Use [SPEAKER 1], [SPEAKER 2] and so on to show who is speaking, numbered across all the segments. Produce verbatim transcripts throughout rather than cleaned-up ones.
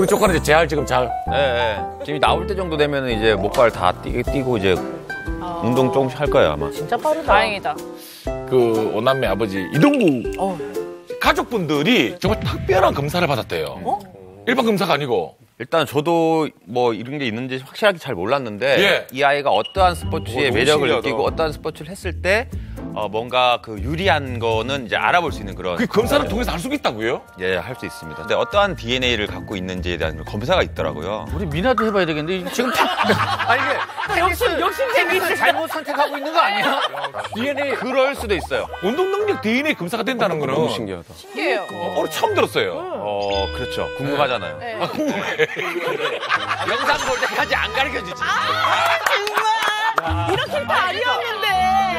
[SPEAKER 1] 조건은 이제 재활 지금 잘.
[SPEAKER 2] 네, 네. 지금 나올 때 정도 되면 이제 목발 다 뛰, 뛰고 이제 아... 운동 조금씩 할 거예요 아마.
[SPEAKER 3] 진짜 빠르다.
[SPEAKER 4] 다행이다.
[SPEAKER 1] 그 오남매 아버지 이동구
[SPEAKER 3] 어.
[SPEAKER 1] 가족분들이 정말 특별한 검사를 받았대요. 어? 일반 검사가 아니고.
[SPEAKER 2] 일단 저도 뭐 이런 게 있는지 확실하게 잘 몰랐는데
[SPEAKER 1] 예.
[SPEAKER 2] 이 아이가 어떠한 스포츠에
[SPEAKER 1] 오,
[SPEAKER 2] 매력을
[SPEAKER 1] 신기하다.
[SPEAKER 2] 느끼고 어떠한 스포츠를 했을 때 어, 뭔가 그 유리한 거는 이제 알아볼 수 있는 그런.
[SPEAKER 1] 그 검사를 통해서 알 수 있다고요?
[SPEAKER 2] 예, 할 수 있습니다. 근데 어떠한 디엔에이를 갖고 있는지에 대한 검사가 있더라고요.
[SPEAKER 5] 우리 미나도 해봐야 되겠는데 지금 아니 이게
[SPEAKER 3] 욕심 욕심
[SPEAKER 5] 테니스 잘못 선택하고 있는 거 아니야?
[SPEAKER 2] 디엔에이 그럴 수도 있어요.
[SPEAKER 1] 운동 능력 디엔에이 검사가 된다는 거는
[SPEAKER 2] 너무 신기하다.
[SPEAKER 4] 신기해요.
[SPEAKER 1] 어, 오늘 처음 들었어요.
[SPEAKER 2] 어, 그렇죠. 궁금하잖아요.
[SPEAKER 4] 네.
[SPEAKER 1] 아, 궁금해.
[SPEAKER 2] 영상 볼 때까지 안 가르쳐 주지.
[SPEAKER 3] 아 정말 이렇게 다 아니었는데.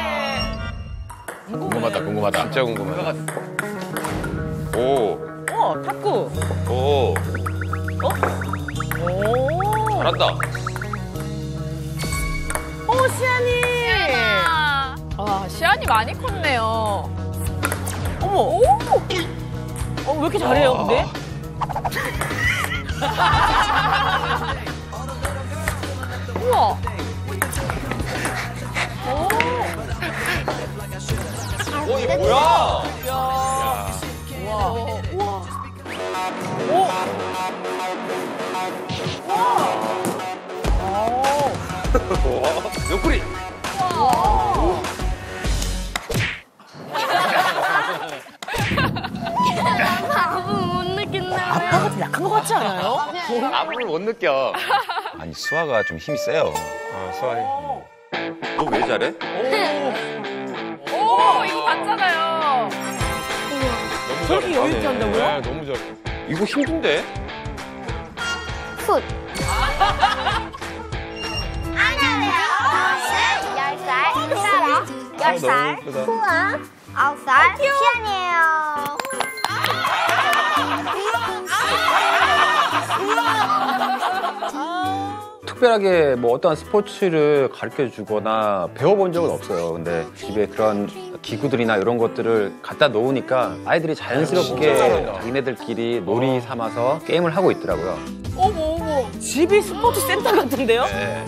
[SPEAKER 1] 궁금하다, 궁금하다.
[SPEAKER 2] 진짜 궁금해. 오,
[SPEAKER 3] 어 탁구.
[SPEAKER 2] 오,
[SPEAKER 3] 어? 오.
[SPEAKER 2] 잘한다.
[SPEAKER 3] 오 시안이.
[SPEAKER 4] 시안아. 아, 시안이 많이 컸네요.
[SPEAKER 3] 어머. 오. 어, 왜 이렇게 잘해요, 근데?
[SPEAKER 4] 우와.
[SPEAKER 2] 오, 이 뭐야?
[SPEAKER 4] 야. 우와. 우와.
[SPEAKER 3] 오. 와.
[SPEAKER 2] 옆구리.
[SPEAKER 6] 아무 못 느낀다.
[SPEAKER 3] 아빠가 좀 약한 것 같지 않아요?
[SPEAKER 2] 아무를 못 느껴. 아니 수아가 좀 힘이 세요.
[SPEAKER 1] 아, 수아이.
[SPEAKER 2] 너 왜 잘해?
[SPEAKER 4] 오, 이거 봤잖아요.
[SPEAKER 3] 저렇게 여유 있게 한다고요?
[SPEAKER 1] 네, 너무 잘해.
[SPEAKER 2] 이거 힘든데?
[SPEAKER 6] 풋. 안녕하세요. 열 살, 사라. 열 살, 수아. 아홉 살, 시안이에요.
[SPEAKER 7] 특별하게 뭐 어떠한 스포츠를 가르쳐 주거나 배워본 적은 없어요. 근데 집에 그런 기구들이나 이런 것들을 갖다 놓으니까 아이들이 자연스럽게 자기네들끼리 놀이 삼아서 게임을 하고 있더라고요.
[SPEAKER 3] 어머 어머. 집이 스포츠 센터 같은데요?
[SPEAKER 2] 네.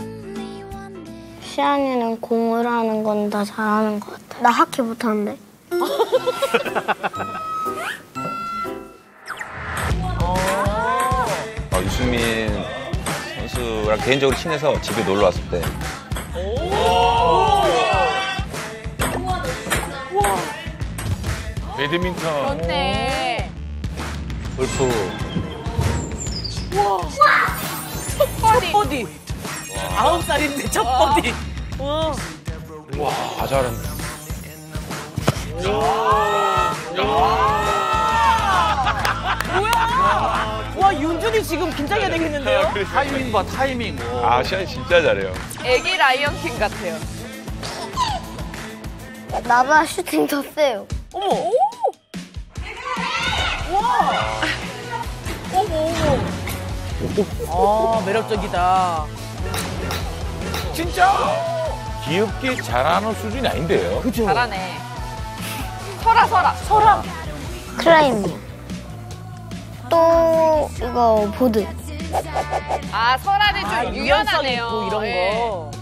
[SPEAKER 6] 시안이는 공을 하는 건 다 잘하는 것 같아. 나 하키 못하는데.
[SPEAKER 2] 어, 유수민 선수랑 개인적으로 친해서 집에 놀러 왔을 때.
[SPEAKER 1] 배드민턴.
[SPEAKER 4] 좋네.
[SPEAKER 2] 골프.
[SPEAKER 3] 첫 버디. 아홉 살인데 첫 버디. 와.
[SPEAKER 1] 와, 잘한다.
[SPEAKER 3] 뭐야? 와 윤준이 지금 긴장해야 되겠는데요?
[SPEAKER 5] 타이밍 봐 타이밍. 오.
[SPEAKER 1] 아, 시안이 진짜 잘해요.
[SPEAKER 4] 애기 라이언킹 같아요.
[SPEAKER 6] 나보다 슈팅 더 세요.
[SPEAKER 3] 어머. 오. 와. 어머 어머. 아 매력적이다.
[SPEAKER 1] 진짜 귀엽게 잘하는 수준이 아닌데요.
[SPEAKER 3] 그죠?
[SPEAKER 4] 잘하네. 설아, 설아.
[SPEAKER 3] 설아.
[SPEAKER 6] 클라이밍. 또 이거 보드.
[SPEAKER 4] 아, 설아는 좀
[SPEAKER 3] 아,
[SPEAKER 4] 유연하네요.
[SPEAKER 3] 유연성 있고 이런
[SPEAKER 4] 네.
[SPEAKER 3] 거.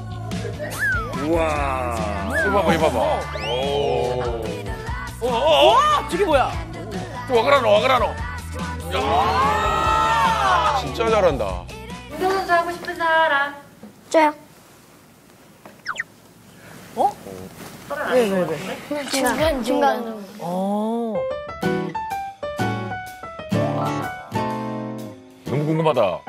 [SPEAKER 1] 우와. 이거 봐봐, 이거 봐봐. 오. 어, 어, 어.
[SPEAKER 3] 와 저게 뭐야?
[SPEAKER 1] 와그라노, 와그라노. 야. 진짜 잘한다.
[SPEAKER 6] 운동선수 하고 싶은 사람. 저요.
[SPEAKER 3] 어? 왜 왜 왜?
[SPEAKER 6] 중간 중간.
[SPEAKER 3] 어.
[SPEAKER 1] 너무 궁금하다.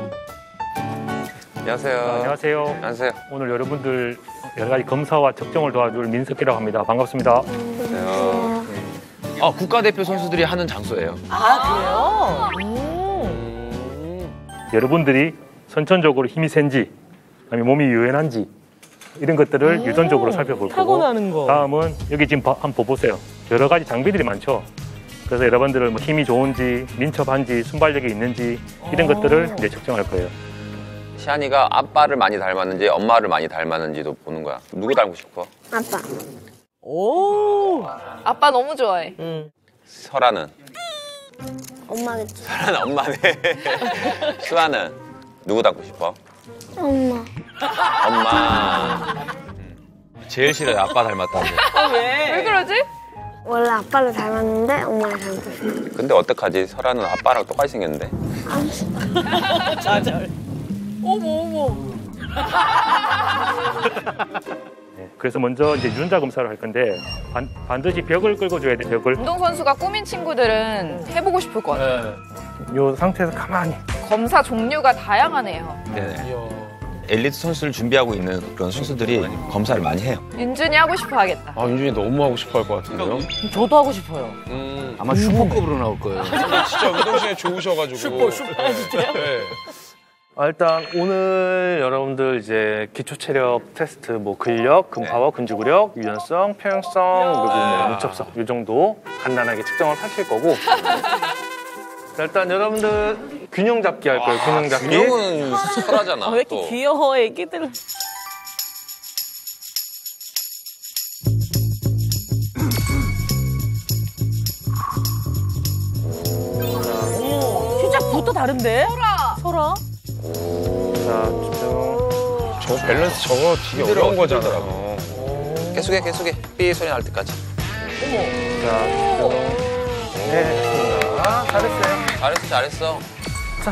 [SPEAKER 2] 안녕하세요.
[SPEAKER 8] 안녕하세요.
[SPEAKER 2] 안녕하세요.
[SPEAKER 8] 오늘 여러분들 여러 가지 검사와 측정을 도와줄 민석기라고 합니다. 반갑습니다.
[SPEAKER 2] 안녕하세요. 아, 국가대표 선수들이 하는 장소예요.
[SPEAKER 3] 아 그래요? 음.
[SPEAKER 8] 여러분들이 선천적으로 힘이 센지 아니면 몸이 유연한지 이런 것들을
[SPEAKER 3] 오,
[SPEAKER 8] 유전적으로 살펴볼 거고
[SPEAKER 3] 타고나는 거.
[SPEAKER 8] 다음은 여기 지금 봐- 한번 보세요. 여러 가지 장비들이 많죠. 그래서 여러분들은 뭐 힘이 좋은지 민첩한지 순발력이 있는지 이런
[SPEAKER 3] 오.
[SPEAKER 8] 것들을 이제 측정할 거예요.
[SPEAKER 2] 시안이가 아빠를 많이 닮았는지 엄마를 많이 닮았는지도 보는 거야. 누구 닮고 싶어?
[SPEAKER 6] 아빠.
[SPEAKER 3] 오.
[SPEAKER 4] 아빠 너무 좋아해.
[SPEAKER 3] 응.
[SPEAKER 2] 설아는?
[SPEAKER 6] 엄마겠지.
[SPEAKER 2] 설아는 엄마네. 수아는 누구 닮고 싶어?
[SPEAKER 6] 엄마.
[SPEAKER 2] 엄마. 제일 싫어요. 아빠 닮았다는 거.
[SPEAKER 3] 어, 왜?
[SPEAKER 4] 왜 그러지?
[SPEAKER 6] 원래 아빠를 닮았는데 엄마를 닮았어.
[SPEAKER 2] 근데 어떡하지? 설아는 아빠랑 똑같이 생겼는데.
[SPEAKER 3] 좌절. 어머, 어머.
[SPEAKER 8] 그래서 먼저 이제 유전자 검사를 할 건데 반, 반드시 벽을 끌고줘야 돼. 벽을.
[SPEAKER 4] 운동선수가 꾸민 친구들은 해보고 싶을 것 같아요.
[SPEAKER 8] 이 상태에서 가만히.
[SPEAKER 4] 검사 종류가 다양하네요.
[SPEAKER 2] 네네. 엘리트 선수를 준비하고 있는 그런 선수들이 검사를 많이 해요.
[SPEAKER 4] 윤준이 하고 싶어 하겠다.
[SPEAKER 5] 아, 윤준이 너무 하고 싶어 할 것 같은데요?
[SPEAKER 3] 저도 하고 싶어요.
[SPEAKER 5] 음.
[SPEAKER 7] 아마 슈퍼급으로 나올 거예요.
[SPEAKER 5] 근데 진짜 운동신에 좋으셔가지고.
[SPEAKER 3] 슈퍼, 슈퍼. 진짜요?
[SPEAKER 5] 네.
[SPEAKER 9] 아, 일단 오늘 여러분들 이제 기초 체력 테스트, 뭐 근력, 근파워, 근지구력, 유연성, 평형성, 그리고 뭐 민첩성 이 정도 간단하게 측정을 하실 거고. 자, 일단 여러분들 균형 잡기 할 거예요. 균형 잡기.
[SPEAKER 2] 균형은 설아잖아.
[SPEAKER 3] 아, 왜 이렇게
[SPEAKER 2] 또.
[SPEAKER 3] 귀여워, 애기들. 어머, 시작부터 다른데? 설아. 설아?
[SPEAKER 9] 자, 집중.
[SPEAKER 5] 저 밸런스 저거 되게 어려운 거잖아요.
[SPEAKER 2] 계속해, 계속해. 삐 소리 날 때까지.
[SPEAKER 9] 자, 집중. 네, 좋습니다. 잘했어요.
[SPEAKER 2] 잘했어, 잘했어.
[SPEAKER 9] 자.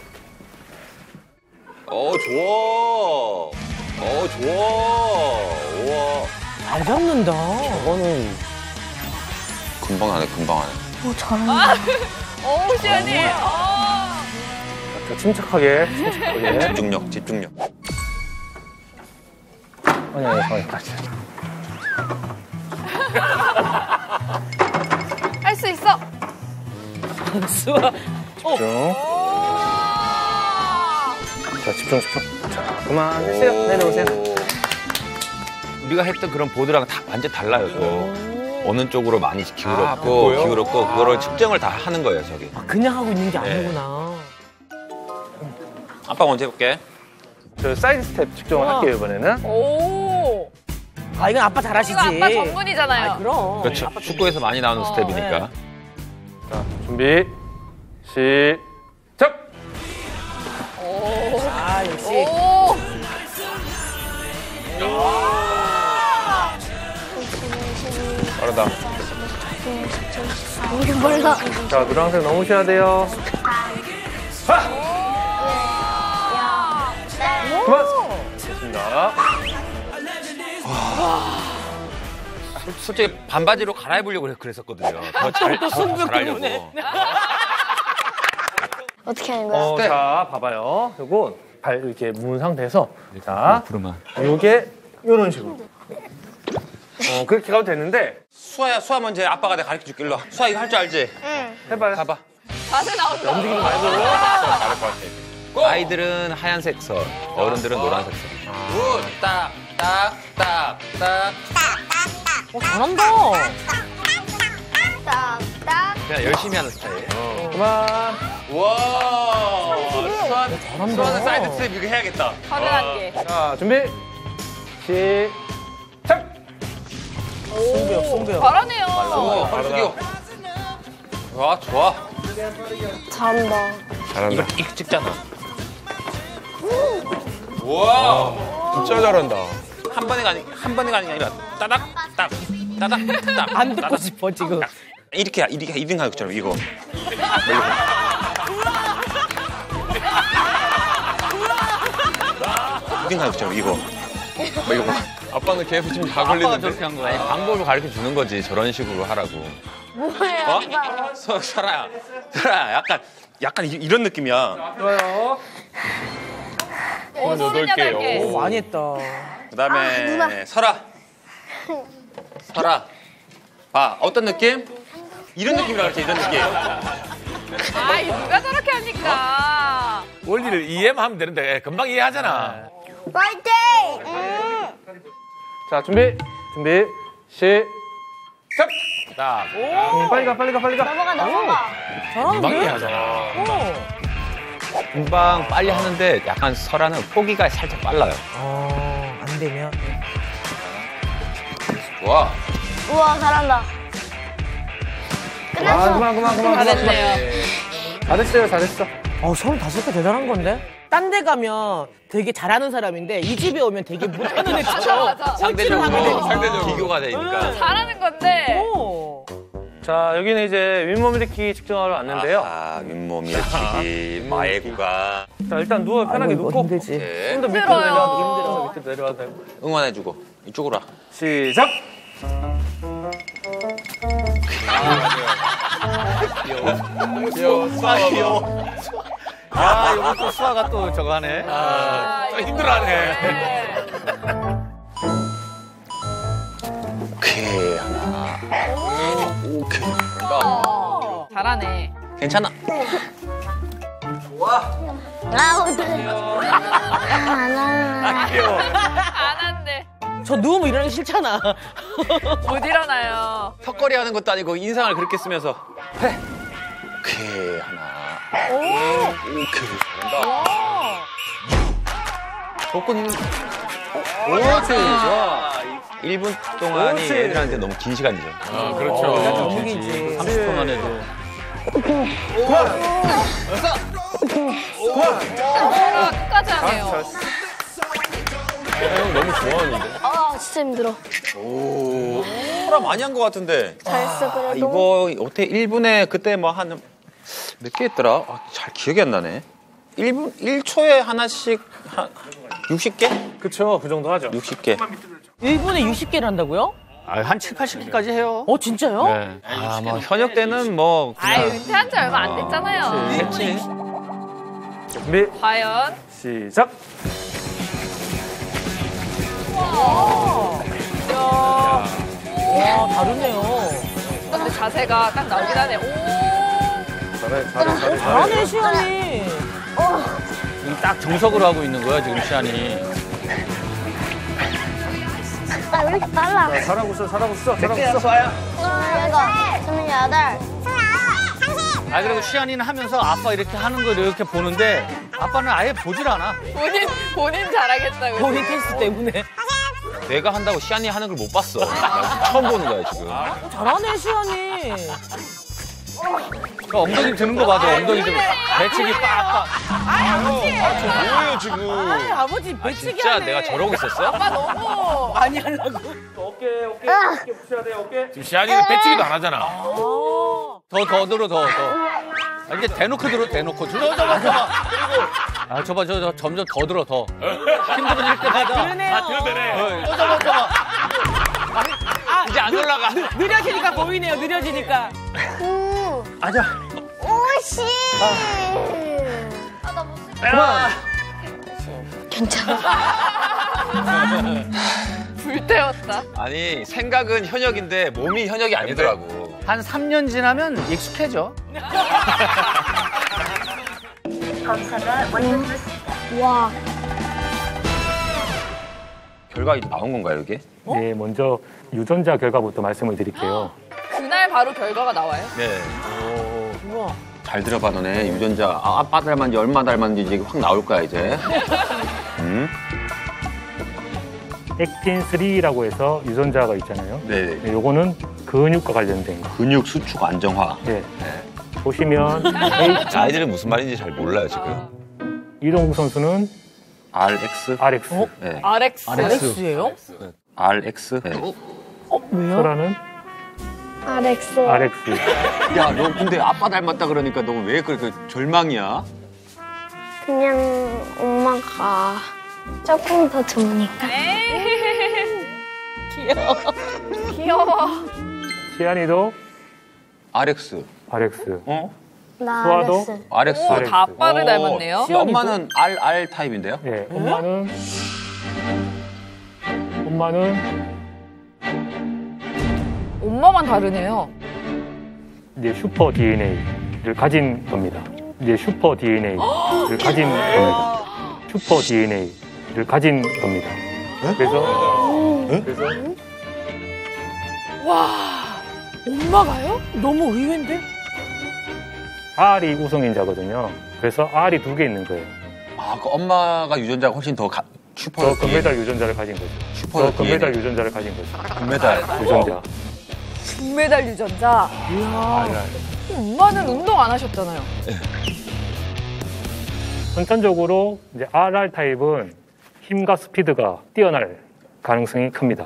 [SPEAKER 2] 어, 좋아. 어, 좋아. 우와.
[SPEAKER 3] 잘 잡는다.
[SPEAKER 9] 이거는
[SPEAKER 2] 금방 하네, 금방 하네.
[SPEAKER 6] 오, 잘한다.
[SPEAKER 4] 어우, 시연이. 어.
[SPEAKER 9] 자, 침착하게, 침착하게.
[SPEAKER 2] 집중력, 집중력.
[SPEAKER 9] 아니, 아니, 아니, 다시.
[SPEAKER 4] 할 수 있어.
[SPEAKER 3] 수아.
[SPEAKER 9] 집중. 자, 집중, 집중. 자, 그만하세요. 내려오세요.
[SPEAKER 2] 우리가 했던 그런 보드랑 다 완전 달라요, 또. 어느 쪽으로 많이
[SPEAKER 5] 아,
[SPEAKER 2] 기울었고,
[SPEAKER 5] 그거요?
[SPEAKER 2] 기울었고, 그거를 측정을 다 하는 거예요, 저기.
[SPEAKER 3] 아, 그냥 하고 있는 게
[SPEAKER 2] 네.
[SPEAKER 3] 아니구나.
[SPEAKER 2] 아빠 먼저 해볼게.
[SPEAKER 9] 저 사이드 스텝 측정을
[SPEAKER 3] 우와.
[SPEAKER 9] 할게요, 이번에는.
[SPEAKER 4] 오.
[SPEAKER 3] 아, 이건 아빠 잘하시지.
[SPEAKER 4] 이거 아빠 전문이잖아요.
[SPEAKER 3] 아, 그럼.
[SPEAKER 2] 그렇죠. 축구에서 많이 나오는
[SPEAKER 3] 어,
[SPEAKER 2] 스텝이니까.
[SPEAKER 9] 자, 준비, 시작!
[SPEAKER 3] 아, 역시.
[SPEAKER 4] 오.
[SPEAKER 5] 빠르다.
[SPEAKER 6] 이게 몰라.
[SPEAKER 9] 자, 노란색 넘으셔야 돼요. 그만! 됐습니다.
[SPEAKER 2] 솔직히 반바지로 갈아입으려고 그랬- 그랬었거든요. 더 잘, 더 잘하려고.
[SPEAKER 6] 어떻게 하는 거야?
[SPEAKER 9] 어, 자, 봐봐요. 요거 발 이렇게 문 상태에서. 자,
[SPEAKER 2] 부르마.
[SPEAKER 9] 요게 요런 식으로. 어, 그렇게 가도 되는데.
[SPEAKER 2] 수아야, 수아 먼저 해. 아빠가 내가 가르쳐 줄게. 일로 와. 수아 이거 할 줄 알지?
[SPEAKER 6] 응.
[SPEAKER 9] 해봐요.
[SPEAKER 2] 가봐.
[SPEAKER 4] 자세 나온다.
[SPEAKER 9] 움직이지 말고.
[SPEAKER 2] 잘할 것 같아. 아이들은 하얀색 선, 어른들은 노란색 선. 굿! 딱, 딱, 딱, 딱.
[SPEAKER 3] 어, 잘한다.
[SPEAKER 6] 딱딱.
[SPEAKER 2] 그냥 열심히 하는 스타일.
[SPEAKER 9] 그만.
[SPEAKER 2] 와. 수아는,
[SPEAKER 3] 잘한다.
[SPEAKER 2] 수아는 사이드 스텝 이거 해야겠다.
[SPEAKER 4] 서른 한 개.
[SPEAKER 9] 자, 준비. 시작!
[SPEAKER 3] 승부욕, 승부욕.
[SPEAKER 4] 잘하네요.
[SPEAKER 2] 오, 허리 숙여. 좋아, 좋아.
[SPEAKER 6] 잘한다.
[SPEAKER 2] 이거, 이거 찍잖아. 우와.
[SPEAKER 5] 진짜 잘한다.
[SPEAKER 2] 한 번에 가니, 한 번에 가는 게 아니라 따닥, 딱, 따닥, 딱.
[SPEAKER 3] 안 듣고
[SPEAKER 2] 따닥,
[SPEAKER 3] 싶어, 지금.
[SPEAKER 2] 딱. 이렇게, 이렇게, 이등 가는 것처럼 이거. 이등 가는 것처럼 이거. 뭐 이거.
[SPEAKER 5] 아빠는 계속 지금 다
[SPEAKER 2] 아빠가
[SPEAKER 5] 걸리는데.
[SPEAKER 2] 저렇게 한 거야. 아니, 방법을 가르쳐 주는 거지. 저런 식으로 하라고.
[SPEAKER 6] 뭐예요?
[SPEAKER 2] 어? 서, 설아야. 설아야, 약간, 약간 이, 이런 느낌이야.
[SPEAKER 9] 좋아요.
[SPEAKER 4] 오, 서른 여덟 개.
[SPEAKER 3] 오, 많이 했다.
[SPEAKER 2] 그 다음에, 설아. 설아. 봐, 어떤 느낌? 이런 느낌이라 그랬지, 이런 느낌.
[SPEAKER 4] 아이, 누가 저렇게 합니까?
[SPEAKER 1] 원리를 이해만 하면 되는데 금방 이해하잖아.
[SPEAKER 6] 파이팅! 응.
[SPEAKER 9] 자, 준비. 준비. 시작!
[SPEAKER 1] 딱.
[SPEAKER 9] 음, 빨리 가, 빨리 가, 빨리 가.
[SPEAKER 6] 넘어가, 넘어가.
[SPEAKER 1] 금방
[SPEAKER 3] 잘하는데?
[SPEAKER 1] 이해하잖아.
[SPEAKER 2] 금방 빨리 하는데 약간 설아는 포기가 살짝 빨라요.
[SPEAKER 3] 어, 안 되면.
[SPEAKER 2] 좋아.
[SPEAKER 6] 우와, 잘한다.
[SPEAKER 9] 아,
[SPEAKER 6] 끝났어.
[SPEAKER 9] 그만, 그만, 그만.
[SPEAKER 4] 잘했네요.
[SPEAKER 9] 잘했어요, 잘했어.
[SPEAKER 3] 어, 서른다섯 개 대단한 건데? 딴 데 가면 되게 잘하는 사람인데 이 집에 오면 되게 못하는 애처럼
[SPEAKER 2] 상대적으로,
[SPEAKER 3] 하게 되니까.
[SPEAKER 2] 상대적으로 비교가 되니까.
[SPEAKER 4] 잘하는 건데.
[SPEAKER 3] 오.
[SPEAKER 9] 자, 여기는 이제 윗몸 일으키기 측정하러 왔는데요.
[SPEAKER 2] 아, 윗몸 일으키기, 마의 구간.
[SPEAKER 9] 자, 일단 누워 편하게
[SPEAKER 3] 아이고,
[SPEAKER 9] 눕고.
[SPEAKER 3] 힘들지.
[SPEAKER 2] 네.
[SPEAKER 9] 좀 더 밑으로
[SPEAKER 4] 힘들어요.
[SPEAKER 9] 내려와도 힘들어. 밑으로 내려와도 되고.
[SPEAKER 2] 응원해주고. 이쪽으로 와.
[SPEAKER 9] 시작!
[SPEAKER 2] 귀여워. 수아 귀여워.
[SPEAKER 5] 아, 이거 또 수아가 또 저거 하네.
[SPEAKER 1] 아, 힘들어하네.
[SPEAKER 2] 오케이, 하나. 오케이.
[SPEAKER 4] 잘하네.
[SPEAKER 2] 괜찮아.
[SPEAKER 6] 아, 어떡해. 안 할래.
[SPEAKER 4] 안 한대.
[SPEAKER 3] 저 누우면 일어나기 싫잖아.
[SPEAKER 4] 못 일어나요.
[SPEAKER 2] 턱걸이 하는 것도 아니고 인상을 그렇게 쓰면서 해. 오케이, 하나. 오케이, 잘한다. 복근
[SPEAKER 7] 그렇지, 좋아.
[SPEAKER 2] 일 분 동안이
[SPEAKER 9] 그렇지.
[SPEAKER 2] 애들한테 너무 긴 시간이죠.
[SPEAKER 1] 아, 그렇죠.
[SPEAKER 3] 너무 길지.
[SPEAKER 5] 삼십 분만 해도.
[SPEAKER 4] 아, 끝까지 하네요.
[SPEAKER 2] 형 너무 좋아하는데.
[SPEAKER 6] 아, 진짜 힘들어.
[SPEAKER 2] 오, 소라 많이 한 것 같은데.
[SPEAKER 6] 잘했어, 그래도.
[SPEAKER 2] 이거 어떻게 일 분에 그때 뭐 한 몇 개 했더라? 아, 잘 기억이 안 나네. 일 분, 일 초에 하나씩 한 육십 개?
[SPEAKER 9] 그쵸, 그 정도 하죠.
[SPEAKER 2] 육십 개.
[SPEAKER 3] 일 분에 육십 개를 한다고요?
[SPEAKER 5] 아, 한 칠, 팔십 개까지 해요.
[SPEAKER 3] 어, 진짜요?
[SPEAKER 5] 네.
[SPEAKER 2] 아, 뭐 현역 때는 뭐
[SPEAKER 4] 아이,
[SPEAKER 2] 그냥
[SPEAKER 4] 은퇴한 지 얼마 안 됐잖아요.
[SPEAKER 9] 했지. 준비,
[SPEAKER 4] 과연?
[SPEAKER 9] 시작!
[SPEAKER 3] 와, 다르네요.
[SPEAKER 4] 근데 자세가 딱 나오긴 하네. 오.
[SPEAKER 9] 잘해, 잘해, 잘해.
[SPEAKER 3] 잘하네, 시연이.
[SPEAKER 5] 지금 딱 정석으로 하고 있는 거야, 지금 시안이.
[SPEAKER 6] 나 왜 이렇게 빨라?
[SPEAKER 9] 자, 잘하고 있어, 잘하고 있어, 잘하고 있어.
[SPEAKER 6] 스물여덟, 스물여덟.
[SPEAKER 5] 아, 그리고 시안이는 하면서 아빠 이렇게 하는 거 이렇게 보는데 아빠는 아예 보질 않아.
[SPEAKER 4] 본인, 본인 잘하겠다고.
[SPEAKER 3] 본인 테스트 때문에.
[SPEAKER 2] 내가 한다고 시안이 하는 걸 못 봤어. 나 처음 보는 거야 지금.
[SPEAKER 3] 잘하네, 시연이.
[SPEAKER 5] 그 엉덩이 드는 거 봐도 엉덩이 좀 배치기 빡빡.
[SPEAKER 2] 뭐예요 지금?
[SPEAKER 3] 아이, 아버지 배치기
[SPEAKER 2] 진짜
[SPEAKER 3] 하네.
[SPEAKER 2] 내가 저러고 있었어?
[SPEAKER 4] 아빠 너무.
[SPEAKER 3] 많이 하려고.
[SPEAKER 9] 어깨, 어깨, 어깨 붙여야 돼, 어깨.
[SPEAKER 1] 지금 시안이는 배치기도 안 하잖아.
[SPEAKER 5] 더, 더 들어, 더, 더. 아, 이게 대놓고 들어, 대놓고. 저, 저, 저, 저. 아, 저봐, 저, 저, 점점 더 들어, 더. 힘들어질 때마다.
[SPEAKER 3] 그러네요.
[SPEAKER 1] 아, 들어대네.
[SPEAKER 5] 저, 저봐, 저봐.
[SPEAKER 2] 이제 안 올라가.
[SPEAKER 3] 느려지니까 보이네요, 느려지니까.
[SPEAKER 6] 구,
[SPEAKER 9] 아자.
[SPEAKER 6] 오십. 아, 나 못. 괜찮아.
[SPEAKER 4] 불태웠다.
[SPEAKER 2] 아니 생각은 현역인데 몸이 현역이 아니더라고.
[SPEAKER 5] 한 삼 년 지나면 익숙해져.
[SPEAKER 6] 와.
[SPEAKER 2] 결과 이제 나온 건가요 이게?
[SPEAKER 8] 네, 먼저 유전자 결과부터 말씀을 드릴게요.
[SPEAKER 4] 그날 바로 결과가 나와요?
[SPEAKER 2] 네.
[SPEAKER 3] 우와.
[SPEAKER 2] 잘 들어봐 너네 유전자 아, 아빠 닮았는지 얼마 닮았는지 이제 확 나올 거야 이제. 음?
[SPEAKER 8] 액틴 삼이라고 해서 유전자가 있잖아요.
[SPEAKER 2] 네.
[SPEAKER 8] 네, 요거는 근육과 관련된 거.
[SPEAKER 2] 근육 수축 안정화.
[SPEAKER 8] 네. 보시면 H,
[SPEAKER 2] 아이들은 무슨 말인지 잘 몰라요 지금.
[SPEAKER 8] 이동국 선수는
[SPEAKER 2] 알엑스.
[SPEAKER 8] 알엑스,
[SPEAKER 2] 네.
[SPEAKER 4] 알엑스.
[SPEAKER 3] 알엑스예요?
[SPEAKER 2] 알엑스. 네.
[SPEAKER 8] 소라는
[SPEAKER 6] 알엑스.
[SPEAKER 8] 알엑스.
[SPEAKER 2] 야 너 근데 아빠 닮았다 그러니까 너 왜 그렇게 절망이야?
[SPEAKER 6] 그냥 엄마가 조금 더 좋으니까.
[SPEAKER 3] 귀여워.
[SPEAKER 4] 귀여워.
[SPEAKER 8] 시안이도
[SPEAKER 2] 알엑스.
[SPEAKER 8] 알엑스.
[SPEAKER 2] 어?
[SPEAKER 6] 나
[SPEAKER 8] 수아도?
[SPEAKER 6] 알엑스.
[SPEAKER 2] 알엑스.
[SPEAKER 4] 오, 다 아빠를
[SPEAKER 2] 오,
[SPEAKER 4] 닮았네요.
[SPEAKER 2] 엄마는 알, 알 타입인데요?
[SPEAKER 8] 예, 엄마는 엄마는
[SPEAKER 4] 엄마만 다르네요.
[SPEAKER 8] 이제 슈퍼 디엔에이를 가진 겁니다. 이제 슈퍼 디엔에이를 가진 겁니다. 슈퍼 디엔에이를 가진 겁니다. 그래서 그래서
[SPEAKER 4] 와, 엄마가요?
[SPEAKER 3] 너무 의외인데?
[SPEAKER 8] R이 우성인자거든요. 그래서 R이 두 개 있는 거예요.
[SPEAKER 2] 아, 그 엄마가 유전자가 훨씬 더 가, 슈퍼
[SPEAKER 8] 더 금메달 유전자를 가진 거죠.
[SPEAKER 2] 슈퍼
[SPEAKER 8] 더 금메달
[SPEAKER 2] 디엔에이.
[SPEAKER 8] 유전자를 가진 거죠.
[SPEAKER 2] 금메달
[SPEAKER 8] 유전자.
[SPEAKER 4] 금메달 유전자.
[SPEAKER 3] 이야.
[SPEAKER 4] 엄마는 운동 안 하셨잖아요.
[SPEAKER 8] 선천적으로 이제 알알 타입은 힘과 스피드가 뛰어날 가능성이 큽니다.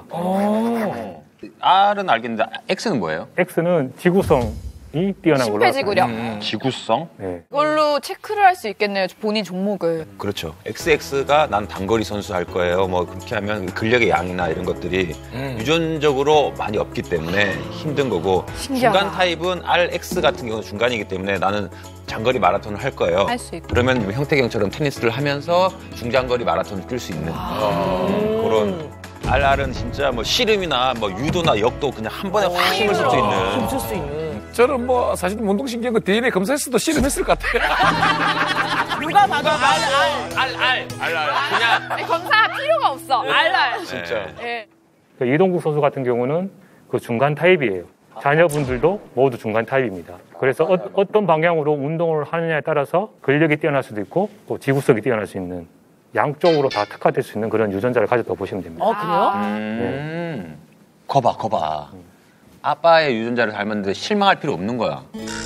[SPEAKER 2] R은 알겠는데 X는 뭐예요?
[SPEAKER 8] X는 지구성이 뛰어난 걸로.
[SPEAKER 4] 심폐지구력.
[SPEAKER 2] 음, 지구성?
[SPEAKER 8] 네.
[SPEAKER 4] 이걸로 체크를 할 수 있겠네요. 본인 종목을.
[SPEAKER 10] 그렇죠. 엑스엑스가 난 단거리 선수 할 거예요. 뭐 그렇게 하면 근력의 양이나 이런 것들이
[SPEAKER 1] 음.
[SPEAKER 10] 유전적으로 많이 없기 때문에 힘든 거고
[SPEAKER 4] 신기하다.
[SPEAKER 10] 중간 타입은 알엑스 같은 경우는 중간이기 때문에 나는 장거리 마라톤을 할 거예요.
[SPEAKER 4] 할 수 있고.
[SPEAKER 10] 그러면 형태경처럼 테니스를 하면서 중장거리 마라톤을 뛸 수 있는 음, 그런 알알은 진짜 뭐 씨름이나 뭐 유도나 역도 그냥 한 번에 확 힘을 쓸 수 있는.
[SPEAKER 3] 힘쓸 수 있는.
[SPEAKER 1] 저는 뭐 사실 운동신경 그 디엔에이 검사했어도 씨름했을 것 같아요.
[SPEAKER 3] 누가 봐도 알, 알.
[SPEAKER 10] 알알 알알 그냥
[SPEAKER 4] 아니, 검사 필요가 없어. 알알.
[SPEAKER 10] 진짜.
[SPEAKER 4] 예.
[SPEAKER 8] 이동국 선수 같은 경우는 그 중간 타입이에요. 자녀분들도 모두 중간 타입입니다. 그래서 어, 어떤 방향으로 운동을 하느냐에 따라서 근력이 뛰어날 수도 있고 또 지구성이 뛰어날 수 있는 양쪽으로 다 특화될 수 있는 그런 유전자를 가졌다고 보시면 됩니다.
[SPEAKER 3] 어, 그래요?
[SPEAKER 2] 음. 거봐, 거봐. 아빠의 유전자를 닮았는데 실망할 필요 없는 거야.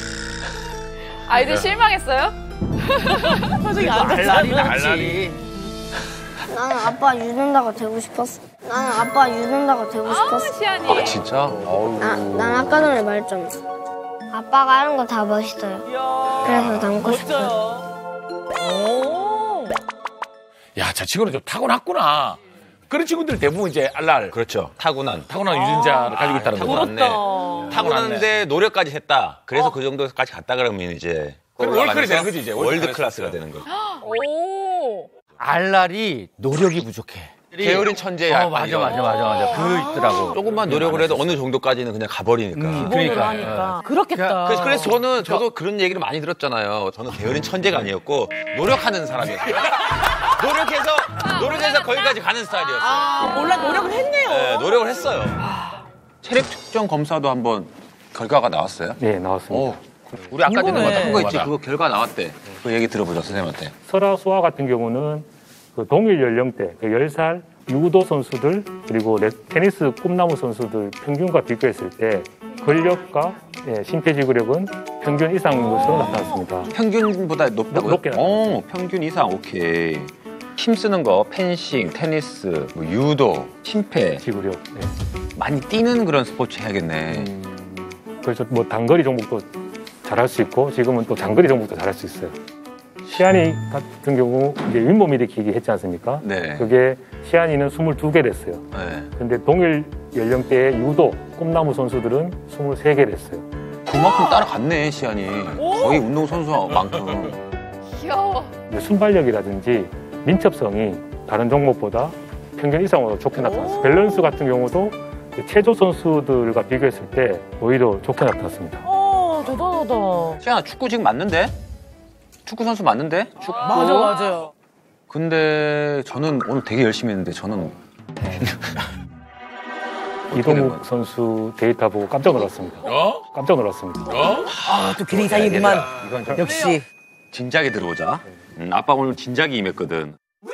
[SPEAKER 4] 아이들 실망했어요?
[SPEAKER 3] 표정이 안 좋지.
[SPEAKER 6] 나는 아빠 유전자가 되고 싶었어. 나는 아빠 유전자가 되고
[SPEAKER 4] 아,
[SPEAKER 6] 싶었어.
[SPEAKER 4] 시안이.
[SPEAKER 2] 아, 진짜? 어우.
[SPEAKER 6] 나, 난 아까 전에 말했잖아. 아빠가 하는 거 다 멋있어요. 그래서 닮고 싶어요.
[SPEAKER 3] 오.
[SPEAKER 1] 야, 저 친구는 좀 타고났구나. 그런 친구들 대부분 이제 알랄.
[SPEAKER 10] 그렇죠. 타고난.
[SPEAKER 1] 타고난 유전자를 가지고 있다는 거죠.
[SPEAKER 10] 타고났네. 타고났는데 노력까지 했다. 그래서
[SPEAKER 3] 어.
[SPEAKER 10] 그 정도까지 갔다 그러면 이제
[SPEAKER 1] 그럼 월클이 되는 거지, 이제.
[SPEAKER 10] 월드
[SPEAKER 1] 월드
[SPEAKER 10] 클래스가 되는 거죠.
[SPEAKER 4] 오.
[SPEAKER 5] 알랄이 노력이 부족해.
[SPEAKER 10] 게으른 천재야.
[SPEAKER 5] 어, 맞아, 맞아, 맞아, 맞아. 그 있더라고.
[SPEAKER 10] 조금만 노력을 해도 어느 정도까지는 그냥 가버리니까.
[SPEAKER 3] 기본으로
[SPEAKER 5] 그러니까.
[SPEAKER 3] 하니까. 그렇겠다.
[SPEAKER 10] 그래서, 그래서 저는 저도 그런 얘기를 많이 들었잖아요. 저는 게으른 천재가 아니었고 노력하는 사람이었어요. 노력해서 노력해서 거기까지 가는 스타일이었어요.
[SPEAKER 3] 아, 몰라, 노력을 했네요.
[SPEAKER 10] 네, 노력을 했어요.
[SPEAKER 2] 체력 측정 검사도 한번 결과가 나왔어요?
[SPEAKER 8] 네, 나왔습니다.
[SPEAKER 2] 오. 우리 아까 전에
[SPEAKER 3] 궁금해.
[SPEAKER 2] 한 거 있지?
[SPEAKER 1] 맞아.
[SPEAKER 2] 그거 결과 나왔대. 그 얘기 들어보자, 선생님한테.
[SPEAKER 8] 설아, 수아 같은 경우는 그 동일 연령대, 그 열 살 유도 선수들 그리고 레- 테니스 꿈나무 선수들 평균과 비교했을 때 근력과 예, 심폐지구력은 평균 이상인 것으로 나타났습니다.
[SPEAKER 2] 평균보다 높다고요?
[SPEAKER 8] 높게 나왔어요.
[SPEAKER 2] 오, 평균 이상, 오케이. 힘 쓰는 거, 펜싱, 테니스, 뭐 유도, 심폐.
[SPEAKER 8] 지구력. 예.
[SPEAKER 2] 많이 뛰는 그런 스포츠 해야겠네.
[SPEAKER 8] 그래서 뭐 단거리 종목도 잘할 수 있고 지금은 또 장거리 종목도 잘할 수 있어요. 시안이 같은 경우 이제 윗몸 일으키기 했지 않습니까?
[SPEAKER 2] 네.
[SPEAKER 8] 그게 시안이는 스물두 개 됐어요.
[SPEAKER 2] 네.
[SPEAKER 8] 근데 동일 연령대의 유도 꿈나무 선수들은 스물세 개 됐어요.
[SPEAKER 2] 그만큼 따라갔네, 시안이. 거의 운동선수만큼.
[SPEAKER 4] 귀여워.
[SPEAKER 8] 이제 순발력이라든지 민첩성이 다른 종목보다 평균 이상으로 좋게 나타났어요. 밸런스 같은 경우도 체조 선수들과 비교했을 때 오히려 좋게 나타났습니다.
[SPEAKER 3] 어, 대단하다.
[SPEAKER 2] 시안아, 축구 지금 맞는데? 축구 선수 맞는데? 축구.
[SPEAKER 3] 맞아, 맞아요.
[SPEAKER 2] 근데 저는 오늘 되게 열심히 했는데 저는
[SPEAKER 8] 이동국 선수 데이터 보고 깜짝 놀랐습니다.
[SPEAKER 1] 어?
[SPEAKER 8] 깜짝 놀랐습니다.
[SPEAKER 1] 어?
[SPEAKER 3] 아, 또 기능상이구만.
[SPEAKER 2] 이건 좀
[SPEAKER 3] 역시.
[SPEAKER 2] 진작에 들어보자. 음, 아빠 오늘 진작에 임했거든.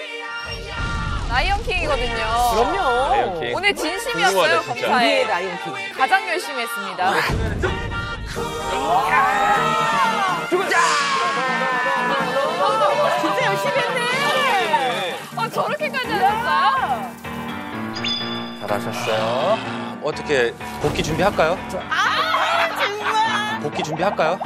[SPEAKER 4] 라이언킹이거든요.
[SPEAKER 3] 그럼요.
[SPEAKER 4] 오늘 진심이었어요,
[SPEAKER 10] 궁금하다, 진짜.
[SPEAKER 3] 우리의
[SPEAKER 4] 검사에.
[SPEAKER 3] 라이온킹.
[SPEAKER 4] 가장 열심히 했습니다. 진짜 열심히 했네. 아, 저렇게까지 하셨어요?
[SPEAKER 2] 잘하셨어요. 어떻게 복귀 준비할까요? 복귀 준비할까요?